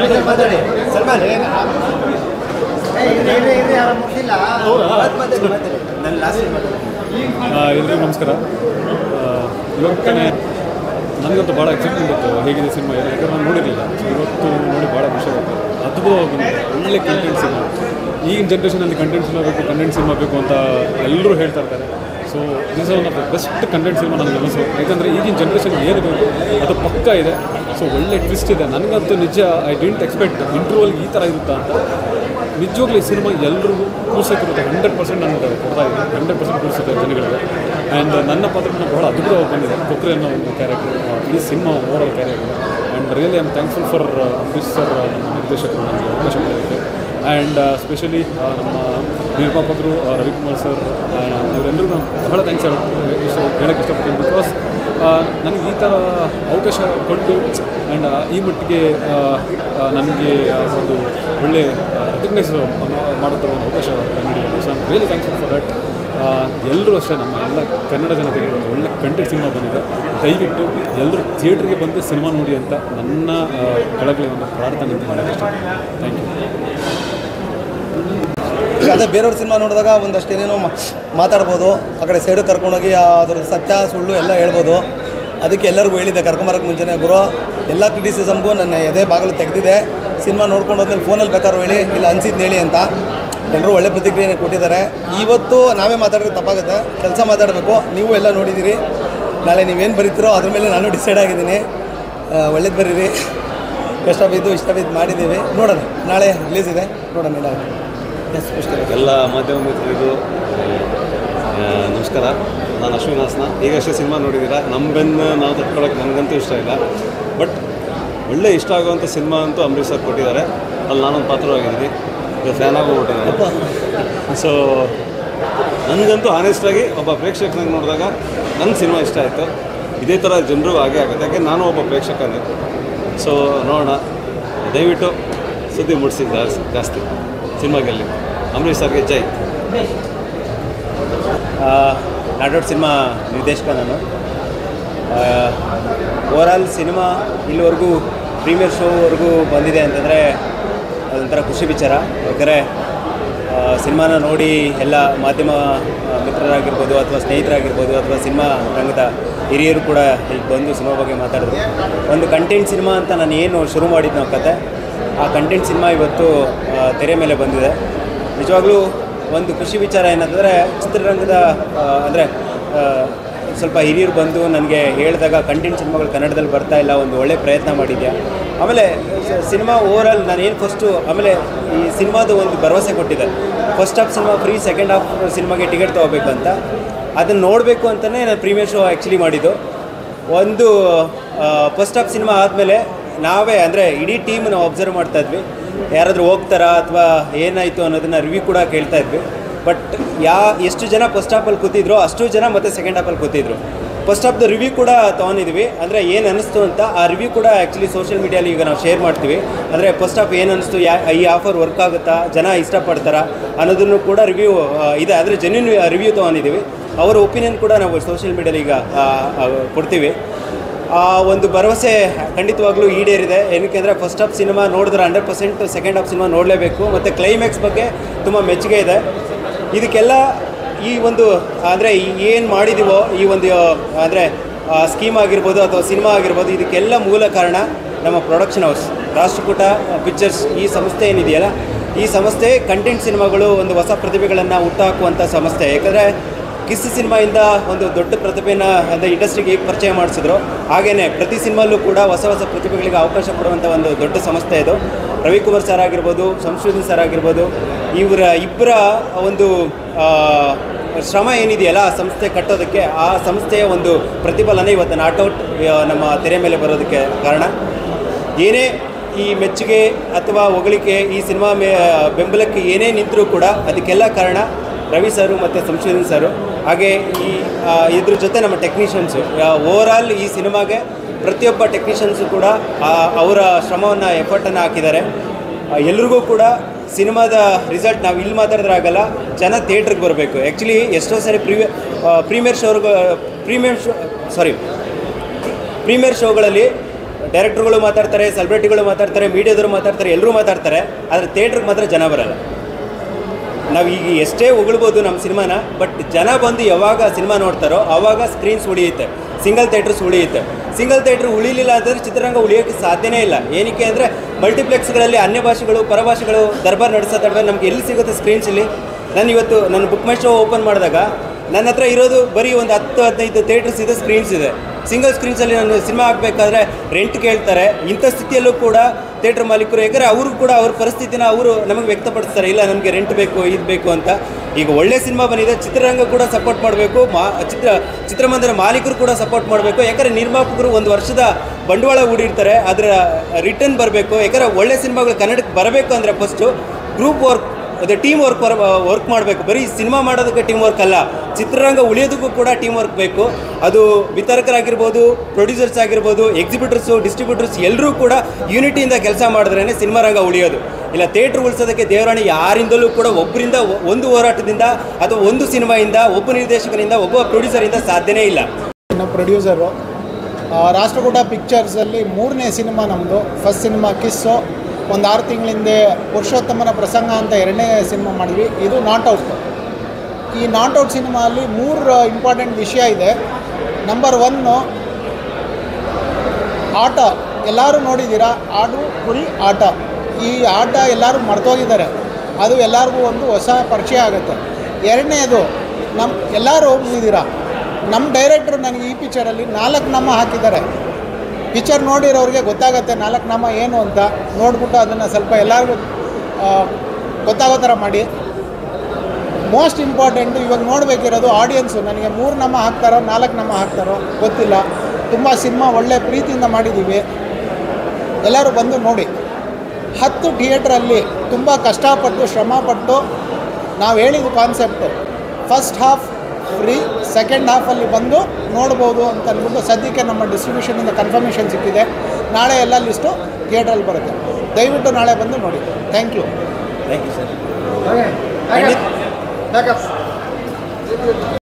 ಎಲ್ರಿಗೂ ನಮಸ್ಕಾರ. ಇವತ್ತು ನನಗಂತೂ ಭಾಳ ಎಕ್ಸೈಟ್ಮೆಂಟ್ ಇತ್ತು ಹೇಗಿದೆ ಸಿನಿಮಾ. ಯಾಕಂದ್ರೆ ನಾನು ನೋಡಿರಲಿಲ್ಲ. ಇವತ್ತು ನೋಡಿ ಭಾಳ ಖುಷಿ ಆಗುತ್ತೆ. ಅದ್ಭುತವಾಗಿ ಒಳ್ಳೆ ಕಂಟೆಂಟ್ ಸಿನಿಮಾ. ಈಗಿನ ಜನ್ರೇಷನಲ್ಲಿ ಕಂಟೆಂಟ್ ಸಿನಿಮಾ ಬೇಕು ಅಂತ ಎಲ್ಲರೂ ಹೇಳ್ತಾ ಇರ್ತಾರೆ. So this one of the best content cinema ನನಗೆ ಅನಿಸು. ಯಾಕಂದರೆ ಈಗಿನ ಜನ್ರೇಷನ್ ಏನು ಬೇಕು ಅದು ಪಕ್ಕ ಇದೆ. ಸೊ ಒಳ್ಳೆ ಟ್ವಿಸ್ಟ್ ಇದೆ. ನನಗಂತೂ ನಿಜ ಐ ಡಿಂಟ್ ಎಕ್ಸ್ಪೆಕ್ಟ್ ಇಂಟರ್ವಲ್ಗೆ ಈ ಥರ ಇರುತ್ತಾ ಅಂತ. ನಿಜವಾಗ್ಲೂ ಈ ಸಿನಿಮಾ ಎಲ್ರಿಗೂ ಕೂರ್ಸೋಕ್ಕಿರುತ್ತೆ. 100% ನಾನು ಕೊಡ್ತಾ ಇದ್ದೀನಿ. 100% ಕೂರಿಸುತ್ತೆ ಜನಗಳಿಗೆ. ಆ್ಯಂಡ್ ನನ್ನ ಪಾತ್ರನ ಬಹಳ ಅದ್ಭುತವಾಗಿ ಬಂದಿದೆ. ಕೊಕ್ರೆ ಅನ್ನೋ ಒಂದು ಕ್ಯಾರೆಕ್ಟರ್, ಇಡೀ cinema over character. And really I am thankful for Ambareesh sir, ನಮ್ಮ ನಿರ್ದೇಶಕರು ನನಗೆ ಅವಕಾಶ ಮಾಡಿದ್ದಕ್ಕೆ. ಆ್ಯಂಡ್ ಸ್ಪೆಷಲಿ ನಮ್ಮ ನಿರ್ಮಾಪಕರು ರವಿಕುಮಾರ್ ಸರ್, ಇವರೆಲ್ಲರಿಗೂ ನಾನು ಬಹಳ ಥ್ಯಾಂಕ್ಸ್ ಹೇಳೋಕ್ಕೆ ಇಷ್ಟಪಡ್ತೀನಿ. ಬಿಕಾಸ್ ನನಗೆ ಈ ಥರ ಅವಕಾಶ ಕೊಟ್ಟು ಆ್ಯಂಡ್ ಈ ಮಟ್ಟಿಗೆ ನನಗೆ ಒಂದು ಒಳ್ಳೆ ರೆಕಗ್ನೈಸ್ ಮಾಡುತ್ತಾ ಒಂದು ಅವಕಾಶ ನೀಡಿದ್ದಾರೆ. So I am really thankful for that. ಎಲ್ಲರೂ ಅಷ್ಟೇ, ನಮ್ಮ ಎಲ್ಲ ಕನ್ನಡ ಜನತೆಗೆ ಒಂದು ಒಳ್ಳೆ ಕಂಟೆಂಟ್ ಸಿನಿಮಾ ಬಂದಿದೆ. ದಯವಿಟ್ಟು ಎಲ್ಲರೂ ಥಿಯೇಟ್ರಿಗೆ ಬಂದು ಸಿನಿಮಾ ನೋಡಿ ಅಂತ ನನ್ನ ಕೆಳಗಡೆ ಒಂದು ಪ್ರಾರ್ಥನೆ ಅಂತ ಹೇಳೋಕ್ಕೆ ಇಷ್ಟಪಡ್ತೀನಿ. Thank you. ಅದೇ ಬೇರೆಯವ್ರ ಸಿನಿಮಾ ನೋಡಿದಾಗ ಒಂದಷ್ಟು ಏನೇನೋ ಮಾತಾಡ್ಬೋದು. ಆ ಕಡೆ ಸೈಡಿಗೆ ಕರ್ಕೊಂಡೋಗಿ ಅದ್ರ ಸತ್ಯ ಸುಳ್ಳು ಎಲ್ಲ ಹೇಳ್ಬೋದು. ಅದಕ್ಕೆ ಎಲ್ಲರಿಗೂ ಹೇಳಿದ್ದೆ ಕರ್ಕೊಂಬರೋಕ್ಕೆ ಮುಂಚೆನೇ, ಗುರು ಎಲ್ಲ ಕ್ರಿಟಿಸಿಸಮ್ಗೂ ನನ್ನ ಎದೆ ಬಾಗಿಲು ತೆಗೆದಿದೆ. ಸಿನಿಮಾ ನೋಡ್ಕೊಂಡು ಹೋದ್ಮೇಲೆ ಫೋನಲ್ಲಿ ಬೇಕಾದ್ರೂ ಹೇಳಿ, ಇಲ್ಲ ಅನಿಸಿದ್ದು ಹೇಳಿ ಅಂತ ಎಲ್ಲರೂ ಒಳ್ಳೆ ಪ್ರತಿಕ್ರಿಯೆ ಕೊಟ್ಟಿದ್ದಾರೆ. ಇವತ್ತು ನಾವೇ ಮಾತಾಡಿದ್ರೆ ತಪ್ಪಾಗುತ್ತೆ, ಕೆಲಸ ಮಾತಾಡಬೇಕು. ನೀವು ಎಲ್ಲ ನೋಡಿದ್ದೀರಿ. ನಾಳೆ ನೀವೇನು ಬರೀತೀರೋ ಅದ್ರ ಮೇಲೆ ನಾನು ಡಿಸೈಡ್ ಆಗಿದ್ದೀನಿ. ಒಳ್ಳೇದು ಬರೀರಿ. ಕಷ್ಟ ಬಿದ್ದು ಇಷ್ಟ ಬಿದ್ದು ಮಾಡಿದ್ದೀವಿ. ನೋಡೋಣ, ನಾಳೆ ರಿಲೀಸ್ ಇದೆ, ನೋಡೋಣ ಏನಾಗುತ್ತೆ. ಎಲ್ಲ ಮಾಧ್ಯಮ ಮಿತ್ರರಿಗೂ ನಮಸ್ಕಾರ. ನಾನು ಅಶ್ವಿನ್ ಹಾಸನ. ಈಗಷ್ಟೇ ಸಿನಿಮಾ ನೋಡಿದ್ದೀರಾ. ನಮಗನ್ನು ನಾವು ತಟ್ಕೊಳ್ಳೋಕೆ ನನಗಂತೂ ಇಷ್ಟ ಇಲ್ಲ. ಬಟ್ ಒಳ್ಳೆ ಇಷ್ಟ ಆಗುವಂಥ ಸಿನಿಮಾ ಅಂತೂ ಅಂಬರೀಶ್ ಸರ್ ಕೊಟ್ಟಿದ್ದಾರೆ. ಅಲ್ಲಿ ನಾನೊಂದು ಪಾತ್ರವಾಗಿದ್ದೀನಿ. ಈಗ ಫ್ಯಾನ್ ಆಗೋಗ್ಬಿಟ್ಟೆ. ಸೊ ನನಗಂತೂ ಆನೆಸ್ಟಾಗಿ ಒಬ್ಬ ಪ್ರೇಕ್ಷಕನಾಗಿ ನೋಡಿದಾಗ ನನ್ನ ಸಿನಿಮಾ ಇಷ್ಟ ಆಯಿತು. ಇದೇ ಥರ ಜನರು ಹಾಗೆ ಆಗುತ್ತೆ. ಯಾಕೆ ನಾನು ಒಬ್ಬ ಪ್ರೇಕ್ಷಕನೇ. ಸೊ ನೋಡೋಣ, ದಯವಿಟ್ಟು ಸುದ್ದಿ ಮೂಡಿಸಿ ಜಾಸ್ತಿ ಸಿನಿಮಾಗೆಲ್ಲಿ. ಅಂಬರೀಶ್ ಸರ್ಗೆ ಜೈ. ನಾಡೋಡ್ ಸಿನಿಮಾ ನಿರ್ದೇಶಕ ನಾನು. ಓವರಾಲ್ ಸಿನಿಮಾ ಇಲ್ಲಿವರೆಗೂ ಪ್ರೀಮಿಯರ್ ಶೋವರೆಗೂ ಬಂದಿದೆ ಅಂತಂದರೆ ಅದೊಂಥರ ಖುಷಿ ವಿಚಾರ. ಯಾಕಂದರೆ ಸಿನಿಮಾನ ನೋಡಿ ಎಲ್ಲ ಮಾಧ್ಯಮ ಮಿತ್ರರಾಗಿರ್ಬೋದು ಅಥವಾ ಸ್ನೇಹಿತರಾಗಿರ್ಬೋದು ಅಥವಾ ಸಿನಿಮಾ ರಂಗದ ಹಿರಿಯರು ಕೂಡ ಈಗ ಬಂದು ಸಿನಿಮಾ ಬಗ್ಗೆ ಮಾತಾಡಿದ್ರು. ಒಂದು ಕಂಟೆಂಟ್ ಸಿನಿಮಾ ಅಂತ ನಾನು ಏನು ಶುರು ಮಾಡಿದ್ದು ನಾವು ಕತೆ, ಆ ಕಂಟೆಂಟ್ ಸಿನಿಮಾ ಇವತ್ತು ತೆರೆ ಮೇಲೆ ಬಂದಿದೆ. ನಿಜವಾಗ್ಲೂ ಒಂದು ಖುಷಿ ವಿಚಾರ ಏನಂತಂದರೆ ಚಿತ್ರರಂಗದ ಅಂದರೆ ಸ್ವಲ್ಪ ಹಿರಿಯರು ಬಂದು ನನಗೆ ಹೇಳಿದಾಗ ಕಂಟೆಂಟ್ ಸಿನಿಮಾಗಳು ಕನ್ನಡದಲ್ಲಿ ಬರ್ತಾ ಇಲ್ಲ, ಒಂದು ಒಳ್ಳೆ ಪ್ರಯತ್ನ ಮಾಡಿದ್ಯಾ. ಆಮೇಲೆ ಸಿನಿಮಾ ಓವರಾಲ್ ನಾನೇನು ಫಸ್ಟು ಆಮೇಲೆ ಈ ಸಿನಿಮಾದು ಒಂದು ಭರವಸೆ ಕೊಟ್ಟಿದ್ದೆ, first half cinema free, second half ಸಿನಿಮಾಗೆ ಟಿಕೆಟ್ ತೊಗೋಬೇಕು ಅಂತ. ಅದನ್ನು ನೋಡಬೇಕು ಅಂತಲೇ ನಾನು ಪ್ರೀಮಿಯರ್ ಶೋ ಆ್ಯಕ್ಚುಲಿ ಮಾಡಿದ್ದು. ಒಂದು ಫಸ್ಟ್ ಹಾಫ್ ಸಿನಿಮಾ ಆದಮೇಲೆ ನಾವೇ ಅಂದರೆ ಇಡೀ ಟೀಮ್ ನಾವು ಅಬ್ಸರ್ವ್ ಮಾಡ್ತಾಯಿದ್ವಿ, ಯಾರಾದರೂ ಹೋಗ್ತಾರಾ ಅಥವಾ ಏನಾಯಿತು ಅನ್ನೋದನ್ನು ರಿವ್ಯೂ ಕೂಡ ಕೇಳ್ತಾಯಿದ್ವಿ. ಬಟ್ ಎಷ್ಟು ಜನ ಫಸ್ಟ್ ಹಾಫಲ್ಲಿ ಕೂತಿದ್ರು ಅಷ್ಟು ಜನ ಮತ್ತು ಸೆಕೆಂಡ್ ಹಾಫಲ್ಲಿ ಕೂತಿದ್ರು. ಫಸ್ಟ್ ಹಾಫ್ದು ರಿವ್ಯೂ ಕೂಡ ತೊಗೊಂಡಿದ್ವಿ, ಅಂದರೆ ಏನು ಅನ್ನಿಸ್ತು ಅಂತ. ಆ ರಿವ್ಯೂ ಕೂಡ ಆ್ಯಕ್ಚುಲಿ ಸೋಷಿಯಲ್ ಮೀಡಿಯಲ್ಲಿ ಈಗ ನಾವು ಶೇರ್ ಮಾಡ್ತೀವಿ. ಅಂದರೆ ಫಸ್ಟ್ ಹಾಫ್ ಏನು ಅನ್ನಿಸ್ತು, ಈ ಆಫರ್ ವರ್ಕ್ ಆಗುತ್ತಾ, ಜನ ಇಷ್ಟಪಡ್ತಾರಾ ಅನ್ನೋದನ್ನು ಕೂಡ ರಿವ್ಯೂ ಇದೆ. ಆದರೆ ಜೆನ್ಯೂನ್ ರಿವ್ಯೂ ತೊಗೊಂಡಿದ್ದೀವಿ. ಅವರ ಒಪಿನಿಯನ್ ಕೂಡ ನಾವು ಸೋಷಿಯಲ್ ಮೀಡಿಯಲ್ಲಿ ಈಗ ಕೊಡ್ತೀವಿ. ಆ ಒಂದು ಭರವಸೆ ಖಂಡಿತವಾಗ್ಲೂ ಈಡೇರಿದೆ. ಏನಕ್ಕೆ ಅಂದರೆ ಫಸ್ಟ್ ಹಾಫ್ ಸಿನಿಮಾ ನೋಡಿದ್ರೆ 100%, ಸೆಕೆಂಡ್ ಹಾಫ್ ಸಿನಿಮಾ ನೋಡಲೇಬೇಕು. ಮತ್ತು ಕ್ಲೈಮ್ಯಾಕ್ಸ್ ಬಗ್ಗೆ ತುಂಬ ಮೆಚ್ಚುಗೆ ಇದೆ. ಇದಕ್ಕೆಲ್ಲ ಈ ಒಂದು ಅಂದರೆ ಏನು ಮಾಡಿದ್ದೀವೋ ಈ ಒಂದು ಅಂದರೆ ಸ್ಕೀಮ್ ಆಗಿರ್ಬೋದು ಅಥವಾ ಸಿನಿಮಾ ಆಗಿರ್ಬೋದು, ಇದಕ್ಕೆಲ್ಲ ಮೂಲ ಕಾರಣ ನಮ್ಮ ಪ್ರೊಡಕ್ಷನ್ ಹೌಸ್ ರಾಷ್ಟ್ರಕೂಟ ಪಿಕ್ಚರ್ಸ್. ಈ ಸಂಸ್ಥೆ ಏನಿದೆಯಲ್ಲ, ಈ ಸಂಸ್ಥೆ ಕಂಟೆಂಟ್ ಸಿನಿಮಾಗಳು ಒಂದು ಹೊಸ ಪ್ರತಿಭೆಗಳನ್ನು ಹುಟ್ಟುಹಾಕುವಂಥ ಸಂಸ್ಥೆ. ಯಾಕಂದರೆ ಕಿಸ್ ಸಿನಿಮಾಯಿಂದ ಒಂದು ದೊಡ್ಡ ಪ್ರತಿಭೆನ ಅಂದರೆ ಇಂಡಸ್ಟ್ರಿಗೆ ಹೇಗೆ ಪರಿಚಯ ಮಾಡಿಸಿದ್ರು, ಹಾಗೆಯೇ ಪ್ರತಿ ಸಿನಿಮಾಲ್ಲೂ ಕೂಡ ಹೊಸ ಹೊಸ ಪ್ರತಿಭೆಗಳಿಗೆ ಅವಕಾಶ ಕೊಡುವಂಥ ಒಂದು ದೊಡ್ಡ ಸಂಸ್ಥೆ ಇದು. ರವಿಕುಮಾರ್ ಸರ್ ಆಗಿರ್ಬೋದು, ಸಂಶೋಧನ್ ಸರ್ ಆಗಿರ್ಬೋದು, ಇಬ್ಬರ ಒಂದು ಶ್ರಮ ಏನಿದೆಯಲ್ಲ ಆ ಸಂಸ್ಥೆ ಕಟ್ಟೋದಕ್ಕೆ, ಆ ಸಂಸ್ಥೆಯ ಒಂದು ಪ್ರತಿಫಲನ ಇವತ್ತು ನಾಟ್ಔಟ್ ನಮ್ಮ ತೆರೆ ಮೇಲೆ ಬರೋದಕ್ಕೆ ಕಾರಣ. ಏನೇ ಈ ಮೆಚ್ಚುಗೆ ಅಥವಾ ಹೊಗಳಿಕೆ ಈ ಸಿನಿಮಾ ಬೆಂಬಲಕ್ಕೆ ಏನೇ ನಿಂತರೂ ಕೂಡ ಅದಕ್ಕೆಲ್ಲ ಕಾರಣ ರವಿ ಸರು ಮತ್ತು ಸಂಶೋಧನ್ ಸರು. ಹಾಗೆ ಇದ್ರ ಜೊತೆ ನಮ್ಮ ಟೆಕ್ನಿಷಿಯನ್ಸು. ಓವರಾಲ್ ಈ ಸಿನಿಮಾಗೆ ಪ್ರತಿಯೊಬ್ಬ ಟೆಕ್ನಿಷಿಯನ್ಸು ಕೂಡ ಅವರ ಶ್ರಮವನ್ನು ಎಫರ್ಟನ್ನು ಹಾಕಿದ್ದಾರೆ. ಎಲ್ರಿಗೂ ಕೂಡ ಸಿನಿಮಾದ ರಿಸಲ್ಟ್ ನಾವು ಇಲ್ಲಿ ಮಾತಾಡಿದ್ರಾಗಲ್ಲ, ಜನ ಥಿಯೇಟ್ರಿಗೆ ಬರಬೇಕು. ಆ್ಯಕ್ಚುಲಿ ಎಷ್ಟೋ ಸಾರಿ ಪ್ರೀಮಿಯರ್ ಶೋಗಳಲ್ಲಿ ಡೈರೆಕ್ಟರ್ಗಳು ಮಾತಾಡ್ತಾರೆ, ಸೆಲೆಬ್ರಿಟಿಗಳು ಮಾತಾಡ್ತಾರೆ, ಮೀಡಿಯಾದವರು ಮಾತಾಡ್ತಾರೆ, ಎಲ್ಲರೂ ಮಾತಾಡ್ತಾರೆ. ಆದರೆ ಥಿಯೇಟ್ರಿಗೆ ಮಾತ್ರ ಜನ ಬರಲ್ಲ. ನಾವು ಈಗ ಎಷ್ಟೇ ಹೊಗಳ್ಬೋದು ನಮ್ಮ ಸಿನಿಮಾನ, ಬಟ್ ಜನ ಬಂದು ಯಾವಾಗ ಸಿನಿಮಾ ನೋಡ್ತಾರೋ ಆವಾಗ ಸ್ಕ್ರೀನ್ಸ್ ಉಳಿಯುತ್ತೆ, ಸಿಂಗಲ್ ಥಿಯೇಟ್ರ್ಸ್ ಉಳಿಯುತ್ತೆ. ಸಿಂಗಲ್ ಥಿಯೇಟ್ರ್ ಉಳಿಲಿಲ್ಲ ಅಂತಂದರೆ ಚಿತ್ರರಂಗ ಉಳಿಯೋಕ್ಕೆ ಸಾಧ್ಯನೇ ಇಲ್ಲ. ಏನಕ್ಕೆ ಅಂದರೆ ಮಲ್ಟಿಪ್ಲೆಕ್ಸ್ಗಳಲ್ಲಿ ಅನ್ಯ ಭಾಷೆಗಳು ಪರಭಾಷೆಗಳು ದರ್ಬಾರ್ ನಡೆಸೋ ತಡವೆ ನಮಗೆ ಎಲ್ಲಿ ಸಿಗುತ್ತೆ ಸ್ಕ್ರೀನ್ಸ್ ಇಲ್ಲಿ. ನಾನು ಇವತ್ತು ನನ್ನ ಬುಕ್ ಮೈ ಶೋ ಓಪನ್ ಮಾಡಿದಾಗ ನನ್ನ ಹತ್ರ ಇರೋದು ಬರೀ ಒಂದು 10-15 ಥಿಯೇಟರ್ಸ್ ಇದೆ, ಸ್ಕ್ರೀನ್ಸ್ ಇದೆ. ಸಿಂಗಲ್ ಸ್ಕ್ರೀನ್ಸಲ್ಲಿ ನಾನು ಸಿನಿಮಾ ಹಾಕಬೇಕಾದ್ರೆ ರೆಂಟ್ ಕೇಳ್ತಾರೆ. ಇಂಥ ಸ್ಥಿತಿಯಲ್ಲೂ ಕೂಡ ಥಿಯೇಟ್ರ್ ಮಾಲೀಕರು, ಯಾಕಂದರೆ ಅವರು ಕೂಡ ಅವ್ರ ಪರಿಸ್ಥಿತಿನ ಅವರು ನಮಗೆ ವ್ಯಕ್ತಪಡಿಸ್ತಾರೆ, ಇಲ್ಲ ನಮಗೆ ರೆಂಟ್ ಬೇಕು, ಇದು ಬೇಕು ಅಂತ. ಈಗ ಒಳ್ಳೆ ಸಿನಿಮಾ ಬಂದಿದೆ, ಚಿತ್ರರಂಗ ಕೂಡ ಸಪೋರ್ಟ್ ಮಾಡಬೇಕು, ಚಿತ್ರಮಂದಿರ ಮಾಲೀಕರು ಕೂಡ ಸಪೋರ್ಟ್ ಮಾಡಬೇಕು. ಯಾಕಂದರೆ ನಿರ್ಮಾಪಕರು ಒಂದು ವರ್ಷದ ಬಂಡವಾಳ ಹೂಡಿರ್ತಾರೆ, ಅದರ ರಿಟರ್ನ್ ಬರಬೇಕು. ಯಾಕಂದರೆ ಒಳ್ಳೆ ಸಿನಿಮಾಗಳು ಕನ್ನಡಕ್ಕೆ ಬರಬೇಕು ಅಂದರೆ ಫಸ್ಟು ಗ್ರೂಪ್ ವರ್ಕ್, ಅದೇ ಟೀಮ್ ವರ್ಕ್ ಮಾಡಬೇಕು. ಬರೀ ಸಿನಿಮಾ ಮಾಡೋದಕ್ಕೆ ಟೀಮ್ ವರ್ಕ್ ಅಲ್ಲ, ಚಿತ್ರರಂಗ ಉಳಿಯೋದಕ್ಕೂ ಕೂಡ ಟೀಮ್ ವರ್ಕ್ ಬೇಕು. ಅದು ವಿತರಕರಾಗಿರ್ಬೋದು, ಪ್ರೊಡ್ಯೂಸರ್ಸ್ ಆಗಿರ್ಬೋದು, ಎಕ್ಸಿಬಿಟರ್ಸು, ಡಿಸ್ಟ್ರಿಬ್ಯೂಟರ್ಸ್ ಎಲ್ಲರೂ ಕೂಡ ಯೂನಿಟಿಯಿಂದ ಕೆಲಸ ಮಾಡಿದ್ರೇ ಸಿನಿಮಾ ರಂಗ ಉಳಿಯೋದು. ಇಲ್ಲ ಥಿಯೇಟ್ರ್ ಉಳಿಸೋದಕ್ಕೆ ದೇವರಾಣಿ ಯಾರಿಂದಲೂ ಕೂಡ ಒಬ್ಬರಿಂದ, ಒಂದು ಹೋರಾಟದಿಂದ ಅಥವಾ ಒಂದು ಸಿನಿಮಾಯಿಂದ, ಒಬ್ಬ ನಿರ್ದೇಶಕರಿಂದ, ಒಬ್ಬ ಪ್ರೊಡ್ಯೂಸರಿಂದ ಸಾಧ್ಯನೇ ಇಲ್ಲ. ಪ್ರೊಡ್ಯೂಸರು ರಾಷ್ಟ್ರಕೂಟ ಪಿಕ್ಚರ್ಸಲ್ಲಿ 3ನೇ ಸಿನಿಮಾ ನಮ್ಮದು. ಫಸ್ಟ್ ಸಿನಿಮಾ ಕಿಸ್ಸು, ಒಂದು 6 ತಿಂಗಳ ಹಿಂದೆ ಪುರುಷೋತ್ತಮನ ಪ್ರಸಂಗ ಅಂತ 2ನೇ ಸಿನಿಮಾ ಮಾಡಿದ್ವಿ. ಇದು ನಾಟ್ಔಟ್. ಈ ನಾಟ್ಔಟ್ ಸಿನಿಮಾಲ್ಲಿ 3 ಇಂಪಾರ್ಟೆಂಟ್ ವಿಷಯ ಇದೆ. ನಂಬರ್ 1 ಆಟ. ಎಲ್ಲರೂ ನೋಡಿದ್ದೀರಾ, ಆಡು ಕುರಿ ಆಟ. ಈ ಆಟ ಎಲ್ಲರೂ ಮರ್ತೋಗಿದ್ದಾರೆ, ಅದು ಎಲ್ಲರಿಗೂ ಒಂದು ಹೊಸ ಪರಿಚಯ ಆಗುತ್ತೆ. 2ನೇದು ಎಲ್ಲರೂ ಹೋಗಿದ್ದೀರಾ, ನಮ್ಮ ಡೈರೆಕ್ಟ್ರು ನನಗೆ ಈ ಪಿಕ್ಚರಲ್ಲಿ 4 ನಾಮ ಹಾಕಿದ್ದಾರೆ. ಪಿಕ್ಚರ್ ನೋಡಿರೋರಿಗೆ ಗೊತ್ತಾಗುತ್ತೆ 4 ನಾಮ ಏನು ಅಂತ. ನೋಡಿಬಿಟ್ಟು ಅದನ್ನು ಸ್ವಲ್ಪ ಎಲ್ಲರಿಗೂ ಗೊತ್ತಾಗೋ ಥರ ಮಾಡಿ. ಮೋಸ್ಟ್ ಇಂಪಾರ್ಟೆಂಟು ಇವಾಗ ನೋಡಬೇಕಿರೋದು ಆಡಿಯನ್ಸು. ನನಗೆ 3 ನಾಮ ಹಾಕ್ತಾರೋ 4 ನಾಮ ಹಾಕ್ತಾರೋ ಗೊತ್ತಿಲ್ಲ. ತುಂಬ ಸಿನಿಮಾ ಒಳ್ಳೆ ಪ್ರೀತಿಯಿಂದ ಮಾಡಿದ್ದೀವಿ, ಎಲ್ಲರೂ ಬಂದು ನೋಡಿ. 10 ಥಿಯೇಟ್ರಲ್ಲಿ ತುಂಬ ಕಷ್ಟಪಟ್ಟು ಶ್ರಮಪಟ್ಟು ನಾವು ಹೇಳಿದ concept first half free, second ಹಾಫಲ್ಲಿ ಬಂದು ನೋಡ್ಬೋದು ಅಂತ ಅಂದ್ಬಿಟ್ಟು ಸದ್ಯಕ್ಕೆ ನಮ್ಮ ಡಿಸ್ಟ್ರಿಬ್ಯೂಷನಿಂದ ಕನ್ಫರ್ಮೇಷನ್ ಸಿಕ್ಕಿದೆ. ನಾಳೆ ಎಲ್ಲ ಲಿಸ್ಟು ಥಿಯೇಟ್ರಲ್ಲಿ ಬರುತ್ತೆ, ದಯವಿಟ್ಟು ನಾಳೆ ಬಂದು ನೋಡಿ. Thank you sir.